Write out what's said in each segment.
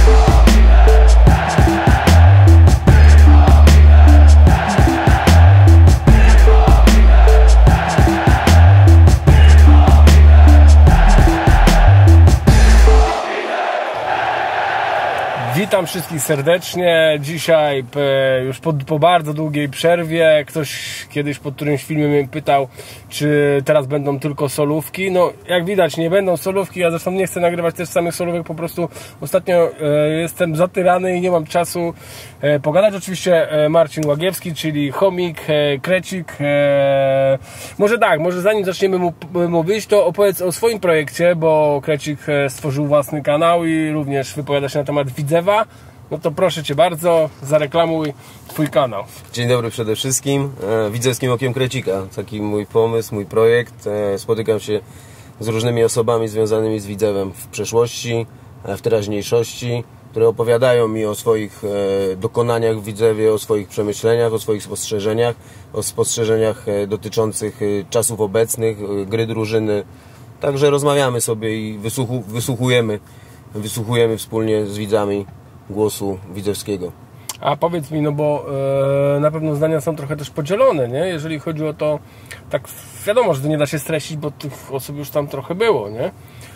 Witam wszystkich serdecznie. Dzisiaj już po bardzo długiej przerwie. Ktoś kiedyś pod którymś filmem mnie pytał, czy teraz będą tylko solówki. No jak widać nie będą solówki. Ja zresztą nie chcę nagrywać też samych solówek. Po prostu ostatnio jestem zatyrany i nie mam czasu pogadać. Oczywiście Marcin Łagiewski, czyli chomik, krecik. Może zanim zaczniemy mówić, to opowiedz o swoim projekcie, bo krecik stworzył własny kanał i również wypowiada się na temat Widzewa. No to proszę Cię bardzo, zareklamuj Twój kanał. Dzień dobry przede wszystkim. Widzewskim okiem Krecika. Taki mój pomysł, mój projekt. Spotykam się z różnymi osobami związanymi z Widzewem w przeszłości, w teraźniejszości, które opowiadają mi o swoich dokonaniach w Widzewie, o swoich przemyśleniach, o swoich spostrzeżeniach, o spostrzeżeniach dotyczących czasów obecnych, gry drużyny. Także rozmawiamy sobie i wysłuchujemy wspólnie z widzami głosu widzewskiego. A powiedz mi, no bo na pewno zdania są trochę też podzielone, nie? Jeżeli chodzi o to, tak wiadomo, że to nie da się streścić, bo tych osób już tam trochę było, nie?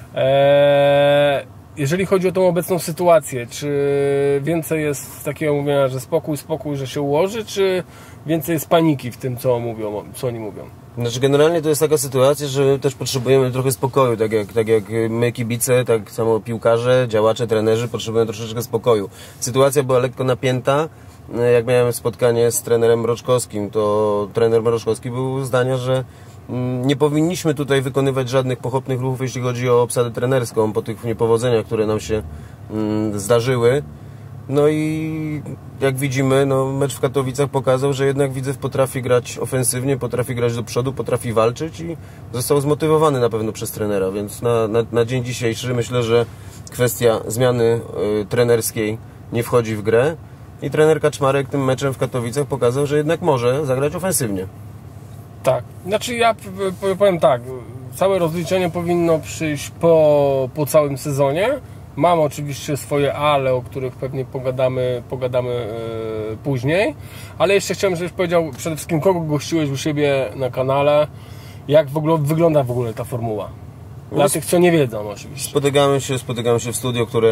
Jeżeli chodzi o tą obecną sytuację, czy więcej jest takiego mówienia, że spokój, że się ułoży, czy więcej jest paniki w tym, co oni mówią? Znaczy generalnie to jest taka sytuacja, że też potrzebujemy trochę spokoju, tak jak my kibice, tak samo piłkarze, działacze, trenerzy potrzebują troszeczkę spokoju. Sytuacja była lekko napięta. Jak miałem spotkanie z trenerem Mroczkowskim, to trener Mroczkowski był zdania, że nie powinniśmy tutaj wykonywać żadnych pochopnych ruchów, jeśli chodzi o obsadę trenerską po tych niepowodzeniach, które nam się zdarzyły. No i jak widzimy, no, mecz w Katowicach pokazał, że jednak Widzew potrafi grać ofensywnie, potrafi grać do przodu, potrafi walczyć i został zmotywowany na pewno przez trenera, więc na dzień dzisiejszy myślę, że kwestia zmiany trenerskiej nie wchodzi w grę i trener Kaczmarek tym meczem w Katowicach pokazał, że jednak może zagrać ofensywnie. Tak, znaczy ja powiem tak, całe rozliczenie powinno przyjść po całym sezonie. Mam oczywiście swoje ale, o których pewnie pogadamy później, ale jeszcze chciałem, żebyś powiedział przede wszystkim, kogo gościłeś u siebie na kanale, jak w ogóle wygląda ta formuła. Dla tych, co nie wiedzą oczywiście. Spotykamy się w studio, które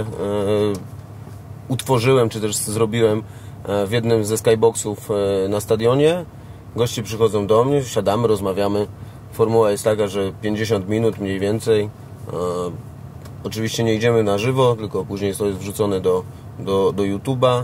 utworzyłem, czy też zrobiłem w jednym ze skyboxów na stadionie. Goście przychodzą do mnie, siadamy, rozmawiamy. Formuła jest taka, że 50 minut mniej więcej. Oczywiście nie idziemy na żywo, tylko później to jest wrzucone do YouTube'a.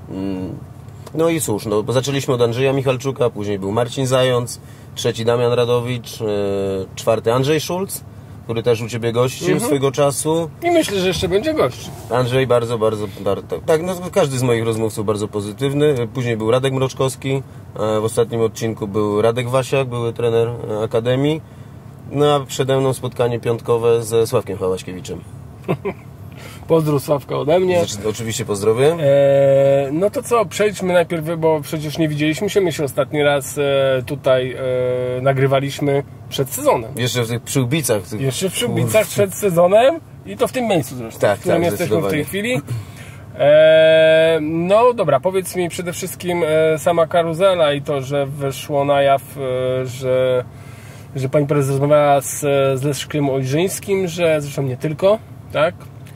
No i cóż, no, bo zaczęliśmy od Andrzeja Michalczuka, później był Marcin Zając, trzeci Damian Radowicz, czwarty Andrzej Szulc, który też u Ciebie gościł swego czasu. I myślę, że jeszcze będzie gościł. Andrzej bardzo, tak, no, każdy z moich rozmówców bardzo pozytywny. Później był Radek Mroczkowski, w ostatnim odcinku był Radek Wasiak, były trener Akademii. No a przede mną spotkanie piątkowe ze Sławkiem Hałaśkiewiczem. Pozdrów Sławka ode mnie. Oczywiście pozdrowie. No to co, przejdźmy najpierw, bo przecież nie widzieliśmy się. My się ostatni raz tutaj nagrywaliśmy przed sezonem. Jeszcze w tych Przyłbicach. Jeszcze w Przyłbicach przed sezonem i to w tym miejscu zresztą, tak, w którym jesteśmy w tej chwili. No dobra, powiedz mi przede wszystkim sama karuzela i to, że wyszło na jaw, że pani prezes rozmawiała z Leszkiem Olżyńskim, że zresztą nie tylko, tak?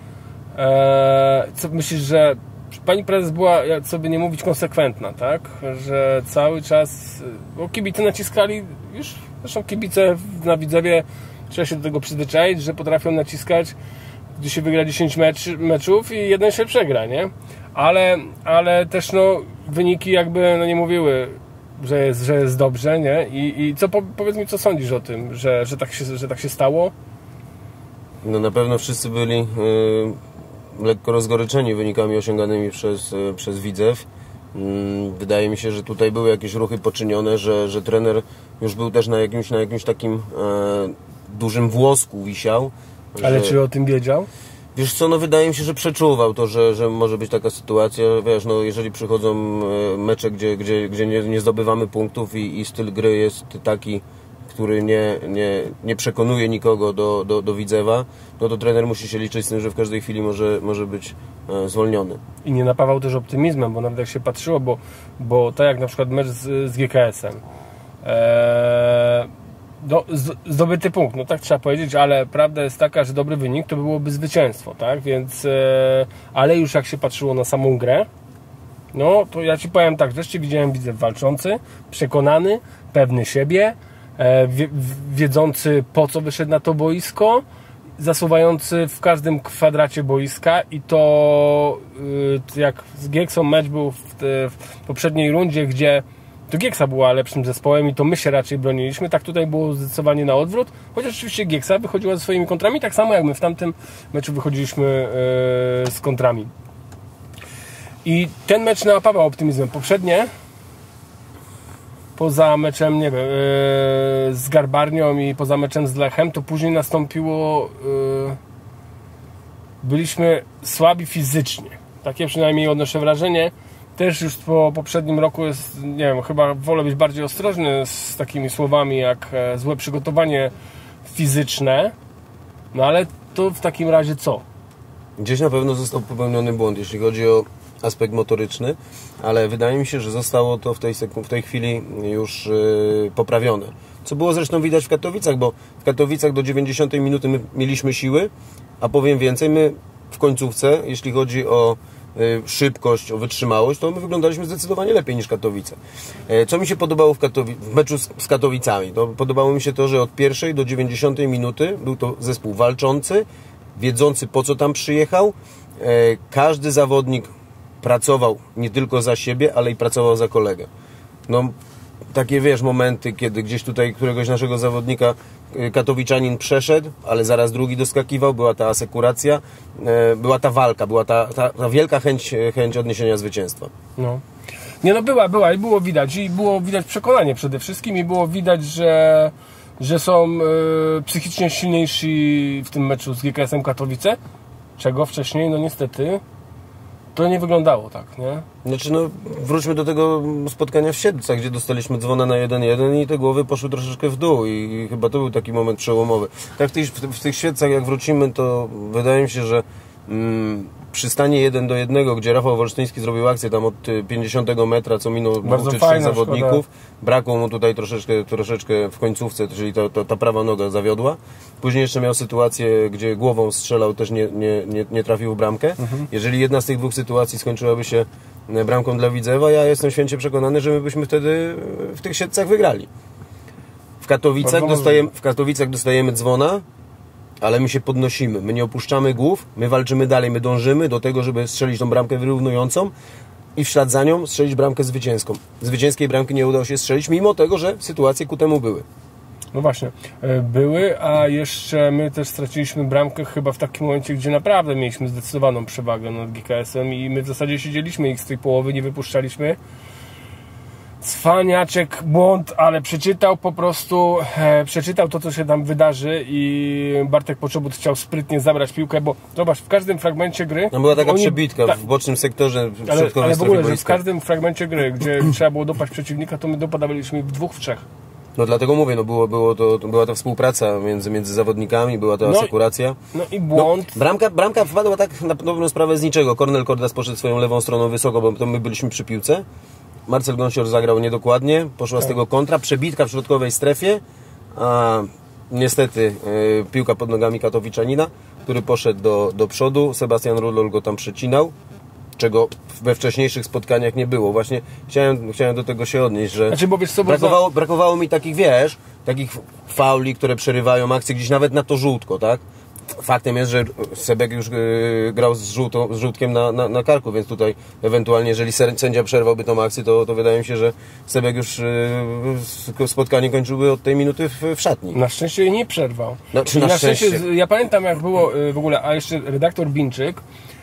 Co myślisz, że pani prezes była, jak sobie nie mówić, konsekwentna, tak? Że cały czas, bo kibice naciskali, już zresztą kibice na Widzewie, trzeba się do tego przyzwyczaić, że potrafią naciskać, gdy się wygra 10 meczów i jeden się przegra, nie? Ale też no, wyniki jakby no, nie mówiły, że jest dobrze, nie? I co, powiedz mi, co sądzisz o tym, że tak się stało? No na pewno wszyscy byli lekko rozgoryczeni wynikami osiąganymi przez Widzew. Wydaje mi się, że tutaj były jakieś ruchy poczynione, że trener już był też na jakimś takim dużym włosku wisiał. Ale czy o tym wiedział? Wiesz co, no wydaje mi się, że przeczuwał to, że może być taka sytuacja, wiesz, no jeżeli przychodzą mecze, gdzie nie zdobywamy punktów i styl gry jest taki, który nie przekonuje nikogo do Widzewa, no to trener musi się liczyć z tym, że w każdej chwili może być zwolniony. I nie napawał też optymizmem, bo nawet jak się patrzyło, bo tak jak na przykład mecz z GKS-em, zdobyty punkt, no tak trzeba powiedzieć, ale prawda jest taka, że dobry wynik to byłoby zwycięstwo, tak? Więc, ale już jak się patrzyło na samą grę, no to ja Ci powiem tak, wreszcie widziałem Widzew walczący, przekonany, pewny siebie, wiedzący po co wyszedł na to boisko, zasuwający w każdym kwadracie boiska i to jak z Gieksą mecz był w poprzedniej rundzie, gdzie to Gieksa była lepszym zespołem i to my się raczej broniliśmy, tak tutaj było zdecydowanie na odwrót, chociaż oczywiście Gieksa wychodziła ze swoimi kontrami, tak samo jak my w tamtym meczu wychodziliśmy z kontrami. I ten mecz napawał optymizmem. Poprzednie, poza meczem, nie wiem, z Garbarnią i poza meczem z Lechem, to później nastąpiło, byliśmy słabi fizycznie. Takie przynajmniej odnoszę wrażenie. Też już po poprzednim roku jest, nie wiem, chyba wolę być bardziej ostrożny z takimi słowami jak złe przygotowanie fizyczne. No ale to w takim razie co? Gdzieś na pewno został popełniony błąd, jeśli chodzi o aspekt motoryczny, ale wydaje mi się, że zostało to w tej chwili już poprawione. Co było zresztą widać w Katowicach, bo w Katowicach do 90 minuty my mieliśmy siły, a powiem więcej, my w końcówce, jeśli chodzi o szybkość, o wytrzymałość, to my wyglądaliśmy zdecydowanie lepiej niż Katowice. Co mi się podobało w meczu z Katowicami? To podobało mi się to, że od pierwszej do 90 minuty był to zespół walczący, wiedzący po co tam przyjechał. Każdy zawodnik pracował nie tylko za siebie, ale i pracował za kolegę. No, takie wiesz, momenty, kiedy gdzieś tutaj któregoś naszego zawodnika katowiczanin przeszedł, ale zaraz drugi doskakiwał, była ta asekuracja, była ta walka, była ta wielka chęć odniesienia zwycięstwa. No. Nie no, była i było widać. I było widać przekonanie przede wszystkim i było widać, że są psychicznie silniejsi w tym meczu z GKS-em Katowice, czego wcześniej, no niestety, to nie wyglądało tak, nie? Znaczy, no, wróćmy do tego spotkania w Siedlcach, gdzie dostaliśmy dzwona na 1-1 i te głowy poszły troszeczkę w dół i chyba to był taki moment przełomowy. Tak w tych Siedlcach, jak wrócimy, to wydaje mi się, że przy stanie 1-1, gdzie Rafał Wolsztyński zrobił akcję tam od 50 metra, co minął 3 zawodników, brakło mu tutaj troszeczkę w końcówce, czyli ta prawa noga zawiodła. Później jeszcze miał sytuację, gdzie głową strzelał, też nie trafił w bramkę. Jeżeli jedna z tych dwóch sytuacji skończyłaby się bramką dla Widzewa, ja jestem święcie przekonany, że my byśmy wtedy w tych Siedlcach wygrali. W Katowicach dostajemy dzwona, ale my się podnosimy, my nie opuszczamy głów, my walczymy dalej, my dążymy do tego, żeby strzelić tą bramkę wyrównującą i w ślad za nią strzelić bramkę zwycięską. Zwycięskiej bramki nie udało się strzelić, mimo tego, że sytuacje ku temu były. No właśnie, były, a jeszcze my też straciliśmy bramkę chyba w takim momencie, gdzie naprawdę mieliśmy zdecydowaną przewagę nad GKS-em i my w zasadzie siedzieliśmy ich z tej połowy, nie wypuszczaliśmy. Cwaniaczek błąd, ale przeczytał po prostu, przeczytał to, co się tam wydarzy i Bartek Poczobut chciał sprytnie zabrać piłkę, bo zobacz, w każdym fragmencie gry... No była taka przebitka w bocznym sektorze środkowej ale w ogóle, że w każdym fragmencie gry, gdzie trzeba było dopaść przeciwnika, to my dopadaliśmy w 2, w 3. No dlatego mówię, no była ta współpraca między zawodnikami, była ta asekuracja. No i błąd. No, bramka wpadła tak na dobrą sprawę z niczego. Kornel Kordas poszedł swoją lewą stroną wysoko, bo to my byliśmy przy piłce. Marcel Gąsior zagrał niedokładnie, poszła z tego kontra, przebitka w środkowej strefie, a niestety piłka pod nogami katowiczanina, który poszedł do przodu, Sebastian Rudol go tam przecinał, czego we wcześniejszych spotkaniach nie było. Właśnie chciałem do tego się odnieść, że znaczy, bo wiesz co, brakowało mi takich fauli, które przerywają akcję gdzieś nawet na to żółtko, tak? Faktem jest, że Sebek już grał z żółtkiem na karku, więc tutaj ewentualnie, jeżeli sędzia przerwałby tą akcję, to wydaje mi się, że Sebek już spotkanie kończyłby od tej minuty w szatni. Na szczęście jej nie przerwał. Na szczęście. Ja pamiętam, jak było w ogóle, a jeszcze redaktor Binczyk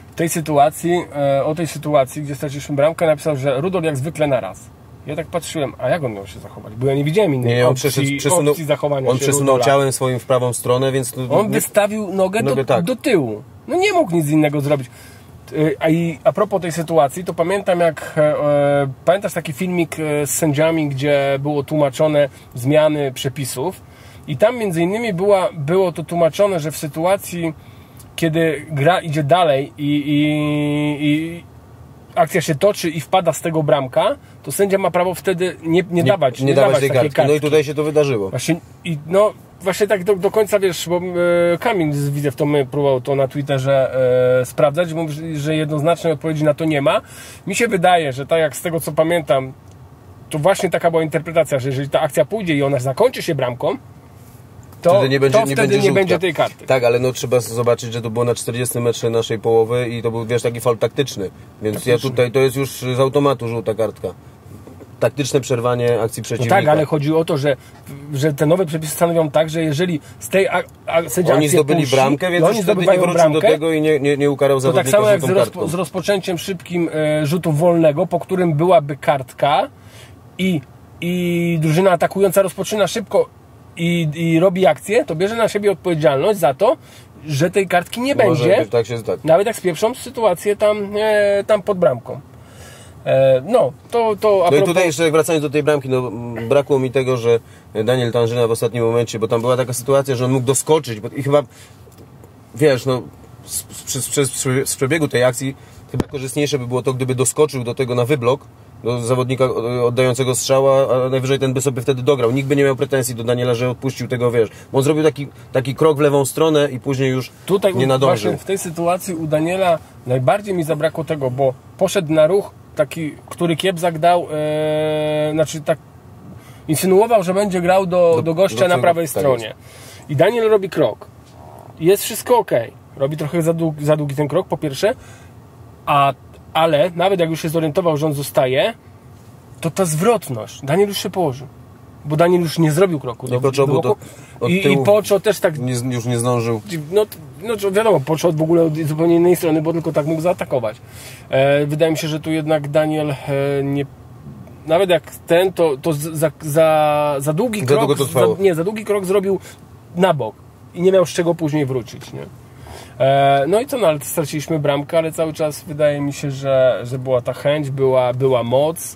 o tej sytuacji, gdzie straciliśmy bramkę, napisał, że Rudol jak zwykle naraz. Ja tak patrzyłem, a jak on miał się zachować? Bo ja nie widziałem innej opcji zachowania. On przesunął ciałem swoim w prawą stronę, więc... On wystawił nogę do tyłu. No nie mógł nic innego zrobić. A propos tej sytuacji, to pamiętam pamiętasz taki filmik z sędziami, gdzie było tłumaczone zmiany przepisów i tam między innymi było to tłumaczone, że w sytuacji, kiedy gra idzie dalej i akcja się toczy i wpada z tego bramka, to sędzia ma prawo wtedy nie dawać tej takiej kartki. No i tutaj się to wydarzyło. Właśnie tak do końca, wiesz, bo Kamil z Widzew to próbował to na Twitterze sprawdzać, mówi, że jednoznacznej odpowiedzi na to nie ma. Mi się wydaje, że tak jak z tego co pamiętam, to właśnie taka była interpretacja, że jeżeli ta akcja pójdzie i ona zakończy się bramką, to wtedy nie będzie tej karty. Tak, ale no trzeba zobaczyć, że to było na 40 metrze naszej połowy i to był, wiesz, taki faul taktyczny. Więc ja tutaj, to jest już z automatu żółta kartka. Taktyczne przerwanie akcji przeciwnika. No tak, ale chodzi o to, że te nowe przepisy stanowią tak, że jeżeli z tej sędzia oni zdobyli bramkę, więc oni wtedy nie wrócił do tego i nie ukarał zawodnika. To tak samo jak z rozpoczęciem szybkim rzutu wolnego, po którym byłaby kartka i drużyna atakująca rozpoczyna szybko i robi akcję, to bierze na siebie odpowiedzialność za to, że tej kartki nie będzie. Tak. Nawet jak spieprzą sytuację tam pod bramką. No i tutaj jeszcze wracając do tej bramki, no brakło mi tego, że Daniel Tanżyna w ostatnim momencie, bo tam była taka sytuacja, że on mógł doskoczyć i chyba, wiesz, no z przebiegu tej akcji chyba korzystniejsze by było to, gdyby doskoczył do tego na wyblok, do zawodnika oddającego strzała, a najwyżej ten by sobie wtedy dograł. Nikt by nie miał pretensji do Daniela, że odpuścił tego, wiesz. Bo on zrobił taki krok w lewą stronę i później już tutaj nie nadążył. Właśnie w tej sytuacji u Daniela najbardziej mi zabrakło tego, bo poszedł na ruch taki, który Kiepzak dał, insynuował, że będzie grał do gościa na prawej stronie. I Daniel robi krok. Jest wszystko ok. Robi trochę za długi ten krok, po pierwsze, ale nawet jak już się zorientował, że on zostaje, to ta zwrotność. Daniel już się położył. Bo Daniel już nie zrobił kroku. I Poczo też tak... Już nie zdążył. No wiadomo, Poczo w ogóle od zupełnie innej strony, bo tylko tak mógł zaatakować. Wydaje mi się, że tu jednak Daniel nie... Nawet jak ten, to za długi krok... Za długi krok zrobił na bok. I nie miał z czego później wrócić, nie? No i co, ale straciliśmy bramkę, ale cały czas wydaje mi się, że była ta chęć, była moc.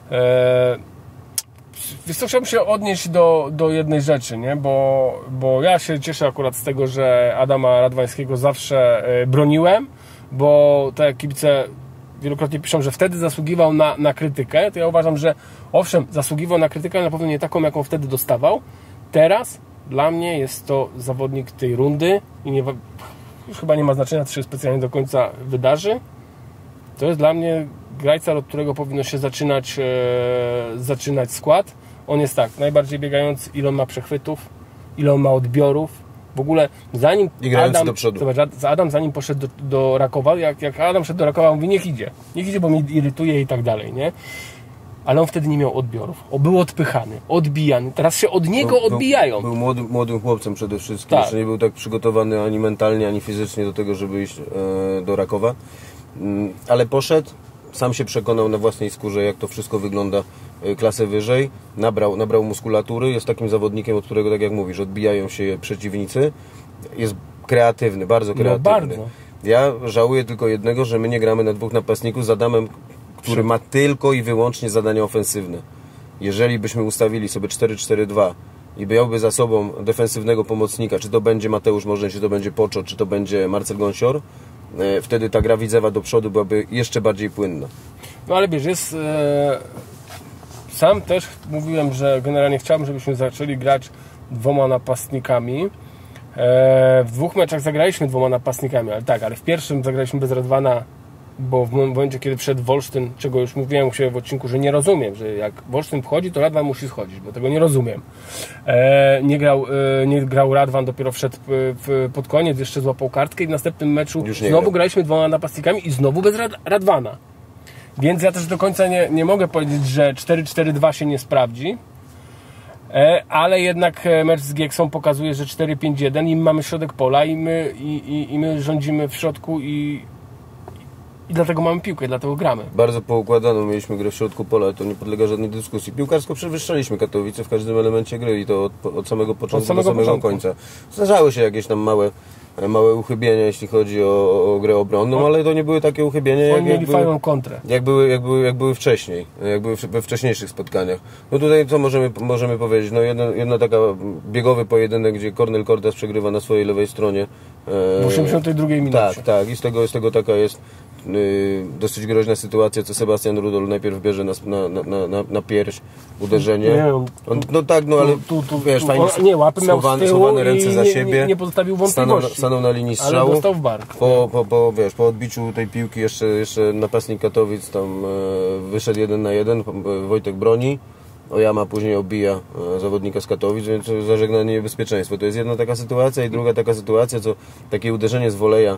Wiesz co, chciałbym się odnieść do jednej rzeczy, nie? Bo ja się cieszę akurat z tego, że Adama Radwańskiego zawsze broniłem, bo tak jak kibice wielokrotnie piszą, że wtedy zasługiwał na krytykę, to ja uważam, że owszem, zasługiwał na krytykę, ale na pewno nie taką, jaką wtedy dostawał. Teraz dla mnie jest to zawodnik tej rundy i już chyba nie ma znaczenia, co się specjalnie do końca wydarzy. To jest dla mnie grajca, od którego powinno się zaczynać skład. On jest tak, najbardziej biegający, ile on ma przechwytów, ile on ma odbiorów. W ogóle zanim Adam zanim poszedł do Rakowa, jak Adam szedł do Rakowa, mówi niech idzie, bo mnie irytuje i tak dalej, nie? Ale on wtedy nie miał odbiorów. Był odpychany, odbijany. Teraz się od niego odbijają. Był młodym chłopcem przede wszystkim. Tak. Jeszcze nie był tak przygotowany ani mentalnie, ani fizycznie do tego, żeby iść do Rakowa. Ale poszedł, sam się przekonał na własnej skórze, jak to wszystko wygląda klasę wyżej. Nabrał muskulatury. Jest takim zawodnikiem, od którego, tak jak mówisz, odbijają się przeciwnicy. Jest kreatywny, bardzo kreatywny. No bardzo. Ja żałuję tylko jednego, że my nie gramy na dwóch napastników z Adamem, który ma tylko i wyłącznie zadania ofensywne. Jeżeli byśmy ustawili sobie 4-4-2 i miałby za sobą defensywnego pomocnika, czy to będzie Mateusz Możdżeń, czy to będzie Poczo, czy to będzie Marcel Gąsior, wtedy ta gra Widzewa do przodu byłaby jeszcze bardziej płynna. No ale wiesz, sam też mówiłem, że generalnie chciałbym, żebyśmy zaczęli grać dwoma napastnikami. W dwóch meczach zagraliśmy dwoma napastnikami, ale w pierwszym zagraliśmy bez Radwana, bo w momencie, kiedy wszedł Wolsztyn, czego już mówiłem u siebie w odcinku, że nie rozumiem, że jak Wolsztyn wchodzi, to Radwan musi schodzić, bo tego nie rozumiem. Nie grał Radwan, dopiero wszedł pod koniec, jeszcze złapał kartkę i w następnym meczu znowu graliśmy dwoma napastnikami i znowu bez Radwana. Więc ja też do końca nie mogę powiedzieć, że 4-4-2 się nie sprawdzi, ale jednak mecz z Gieksą pokazuje, że 4-5-1 i mamy środek pola i my rządzimy w środku i I dlatego mamy piłkę, dlatego gramy. Bardzo poukładaną mieliśmy grę w środku pola, to nie podlega żadnej dyskusji. Piłkarsko przewyższaliśmy Katowice w każdym elemencie gry i to od samego początku do samego końca. Zdarzały się jakieś tam małe uchybienia, jeśli chodzi o grę obronną, ale to nie były takie uchybienia, Oni mieli fajną kontrę. Jak były wcześniej, jak były we wcześniejszych spotkaniach. No tutaj co możemy powiedzieć? No jedna taka biegowy pojedynek, gdzie Kornel Kordas przegrywa na swojej lewej stronie. W 82 minucie. Tak. I z tego taka jest dosyć groźna sytuacja, co Sebastian Rudol najpierw bierze na pierś uderzenie. Nie, ale wiesz, fajnie łapy miał z tyłu schowane ręce za siebie. Nie pozostawił wątpliwości. Stanął na linii strzału. Ale dostał w bark. Po odbiciu tej piłki jeszcze napastnik Katowic tam wyszedł 1 na 1, Wojtek broni. Oyama później obija zawodnika z Katowic, więc zażegnanie niebezpieczeństwo. To jest jedna taka sytuacja i druga taka sytuacja, co takie uderzenie z woleja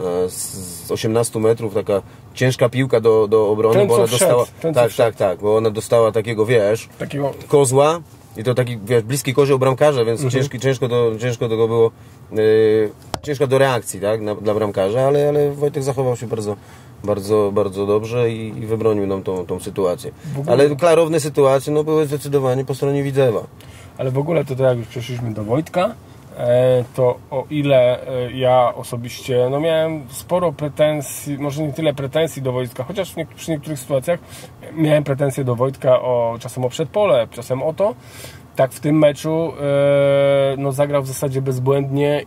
z 18 metrów, taka ciężka piłka do obrony, bo ona dostała bo ona dostała takiego, kozła i to taki, bliski kozioł bramkarza, więc ciężko tego było, ciężko do reakcji, tak, dla bramkarza, ale Wojtek zachował się bardzo dobrze i wybronił nam tą sytuację. Ale klarowne sytuacje były zdecydowanie po stronie Widzewa. Ale w ogóle to jak już przeszliśmy do Wojtka, to o ile ja osobiście miałem sporo pretensji, może nie tyle pretensji do Wojtka, chociaż przy niektórych sytuacjach miałem pretensje do Wojtka czasem o przedpole, czasem o to, tak w tym meczu zagrał w zasadzie bezbłędnie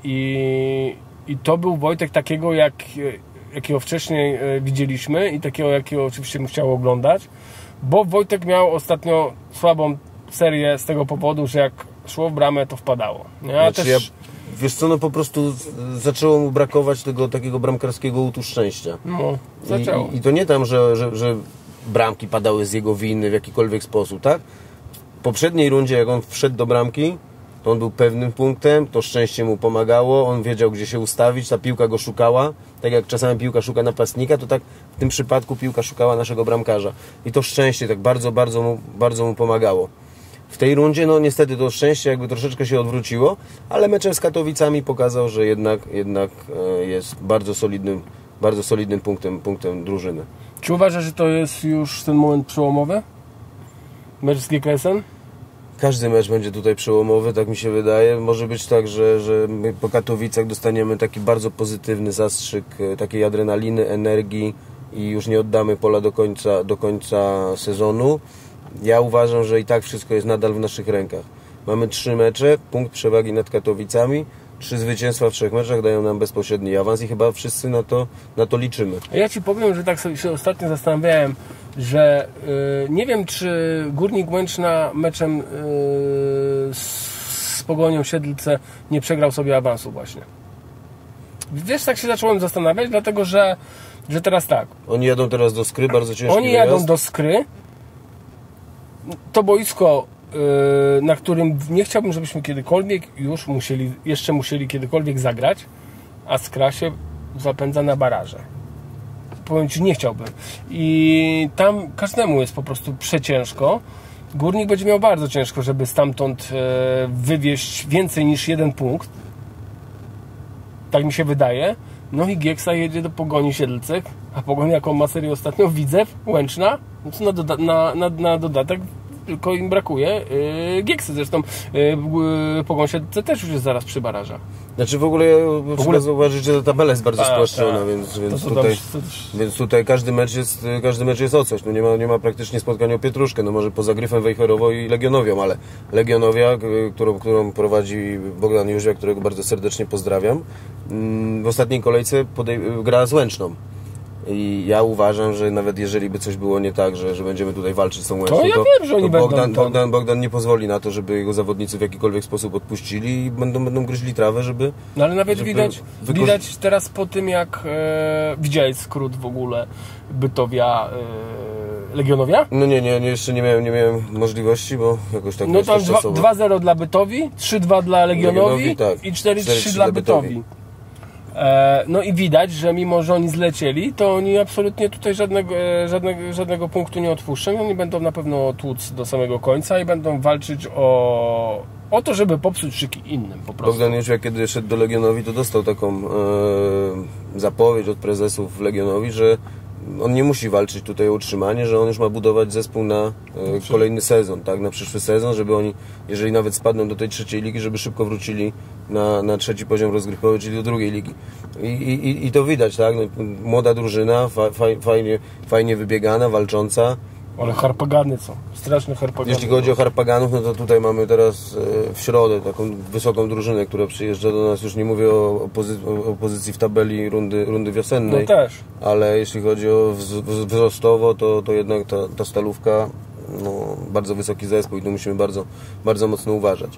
i to był Wojtek takiego, jakiego wcześniej widzieliśmy i takiego, jakiego oczywiście bym chciał oglądać, bo Wojtek miał ostatnio słabą serię z tego powodu, że jak szło w bramę, to wpadało. Wiesz co, po prostu zaczęło mu brakować tego takiego bramkarskiego łutu szczęścia. Zaczęło. I to nie tam, że bramki padały z jego winy w jakikolwiek sposób, tak? W poprzedniej rundzie, jak on wszedł do bramki, to on był pewnym punktem, to szczęście mu pomagało, on wiedział, gdzie się ustawić, ta piłka go szukała, tak jak czasami piłka szuka napastnika, to tak w tym przypadku piłka szukała naszego bramkarza. I to szczęście tak bardzo mu pomagało. W tej rundzie, niestety to szczęście jakby troszeczkę się odwróciło, ale meczem z Katowicami pokazał, że jednak jest bardzo solidnym punktem drużyny. Czy uważasz, że to jest już ten moment przełomowy? Mecz z GKS-em? Każdy mecz będzie tutaj przełomowy, tak mi się wydaje. Może być tak, że my po Katowicach dostaniemy taki bardzo pozytywny zastrzyk takiej adrenaliny, energii i już nie oddamy pola do końca sezonu. Ja uważam, że i tak wszystko jest nadal w naszych rękach. Mamy 3 mecze, punkt przewagi nad Katowicami, 3 zwycięstwa w 3 meczach dają nam bezpośredni awans i chyba wszyscy na to liczymy. A ja Ci powiem, że tak sobie się ostatnio zastanawiałem, że nie wiem, czy Górnik Łęczna meczem z Pogonią Siedlce nie przegrał sobie awansu właśnie. Wiesz, tak się zacząłem zastanawiać, dlatego że teraz tak. Oni jadą teraz do Skry, bardzo ciężki wyjazd. Jadą do Skry. To boisko, na którym nie chciałbym, żebyśmy kiedykolwiek jeszcze musieli kiedykolwiek zagrać, a Skra się zapędza na baraże. Powiem Ci, nie chciałbym. I tam każdemu jest po prostu przeciężko. Górnik będzie miał bardzo ciężko, żeby stamtąd wywieźć więcej niż 1 punkt. Tak mi się wydaje. No i Gieksa jedzie do Pogoni Siedlce, a Pogoń, jaką ma serię ostatnio, Widzew, Łęczna, no to na dodatek tylko im brakuje Gieksy. Zresztą Pogoń Siedlce też już jest zaraz przy barażach. Znaczy w ogóle trzeba zauważyć, że ta tabela jest bardzo spłaszczona, więc tutaj każdy mecz jest o coś. Nie ma praktycznie spotkań o pietruszkę, może poza Gryfem Wejherowo i Legionowią, ale Legionowia, którą prowadzi Bogdan Jóźwiak, którego bardzo serdecznie pozdrawiam, w ostatniej kolejce gra z Łęczną. I ja uważam, że nawet jeżeli by coś było nie tak, że będziemy tutaj walczyć z tą Łęczną, Bogdan nie pozwoli na to, żeby jego zawodnicy w jakikolwiek sposób odpuścili i będą gryźli trawę, żeby... No ale nawet widać teraz po tym, jak widziałeś skrót w ogóle Bytowia Legionowia? No nie, jeszcze nie miałem możliwości, bo jakoś tak... No tam 2-0 dla Bytowi, 3-2 dla Legionowi tak, i 4-3 dla Bytowi. No i widać, że mimo, że oni zlecieli, to oni absolutnie tutaj żadnego punktu nie odpuszczą. Oni będą na pewno tłuc do samego końca i będą walczyć o to, żeby popsuć szyki innym po prostu. Bogdan Jóźwiak, kiedy szedł do Legionowi, to dostał taką zapowiedź od prezesów Legionowi, że on nie musi walczyć tutaj o utrzymanie, że on już ma budować zespół na kolejny sezon, tak, na przyszły sezon, żeby oni, jeżeli nawet spadną do tej trzeciej ligi, żeby szybko wrócili na trzeci poziom rozgrywkowy, czyli do drugiej ligi. I to widać, tak, no, młoda drużyna, fajnie wybiegana, walcząca. Ale harpagany są, straszne harpagany. Jeśli chodzi o harpaganów, no to tutaj mamy teraz w środę taką wysoką drużynę, która przyjeżdża do nas. Już nie mówię o pozycji w tabeli rundy wiosennej. No też. Ale jeśli chodzi o wzrostowo, to jednak ta Stalówka, no, bardzo wysoki zespół i tu musimy bardzo mocno uważać.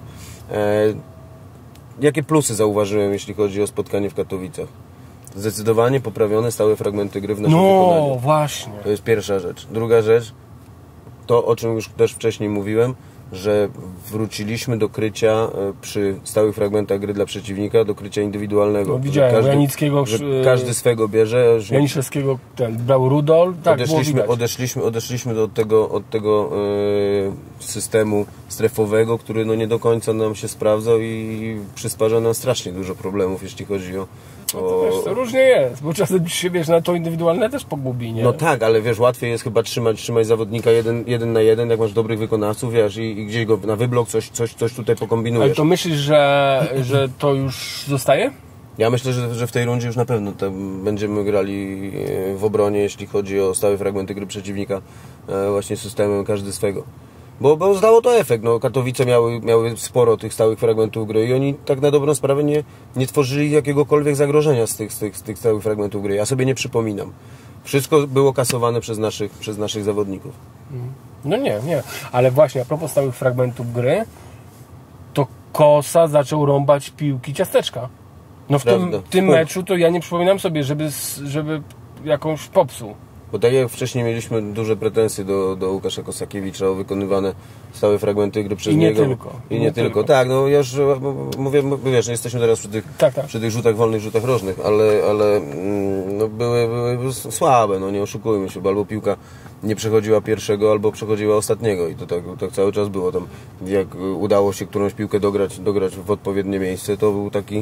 Jakie plusy zauważyłem, jeśli chodzi o spotkanie w Katowicach? Zdecydowanie poprawione stałe fragmenty gry w naszym wykonaniu. No właśnie. To jest pierwsza rzecz. Druga rzecz, to o czym już też wcześniej mówiłem, że wróciliśmy do krycia przy stałych fragmentach gry dla przeciwnika, do krycia indywidualnego. No, widziałem, Janickiego, każdy swego bierze. Janiszewskiego brał Rudol. Tak, odeszliśmy od tego systemu strefowego, który no nie do końca nam się sprawdzał i przysparza nam strasznie dużo problemów, jeśli chodzi o... To różnie jest, bo czasem się, wiesz, na to indywidualne też pogubi, nie? No tak, ale wiesz, łatwiej jest chyba trzymać zawodnika jeden na jeden, jak masz dobrych wykonawców, wiesz, i gdzieś go na wyblok coś tutaj pokombinujesz. Ale to myślisz, że to już zostaje? Ja myślę, że w tej rundzie już na pewno będziemy grali w obronie, jeśli chodzi o stałe fragmenty gry przeciwnika, właśnie systemem każdy swego. Bo zdało to efekt. No, Katowice miały sporo tych stałych fragmentów gry i oni tak na dobrą sprawę nie tworzyli jakiegokolwiek zagrożenia z tych stałych fragmentów gry. Ja sobie nie przypominam. Wszystko było kasowane przez naszych zawodników. No nie. Ale właśnie a propos stałych fragmentów gry, to Kosa zaczął rąbać piłki ciasteczka. No w tym meczu to ja nie przypominam sobie, żeby jakąś popsuł. Bo tak jak wcześniej mieliśmy duże pretensje do Łukasza Kosakiewicza o wykonywane stałe fragmenty gry przez niego. I nie tylko. Tak, no ja już mówię, wiesz, jesteśmy teraz przy tych rzutach wolnych, rzutach rożnych, ale no, były słabe, no nie oszukujmy się, bo albo piłka nie przechodziła pierwszego, albo przechodziła ostatniego i to tak cały czas było. Tam jak udało się którąś piłkę dograć w odpowiednie miejsce, to był taki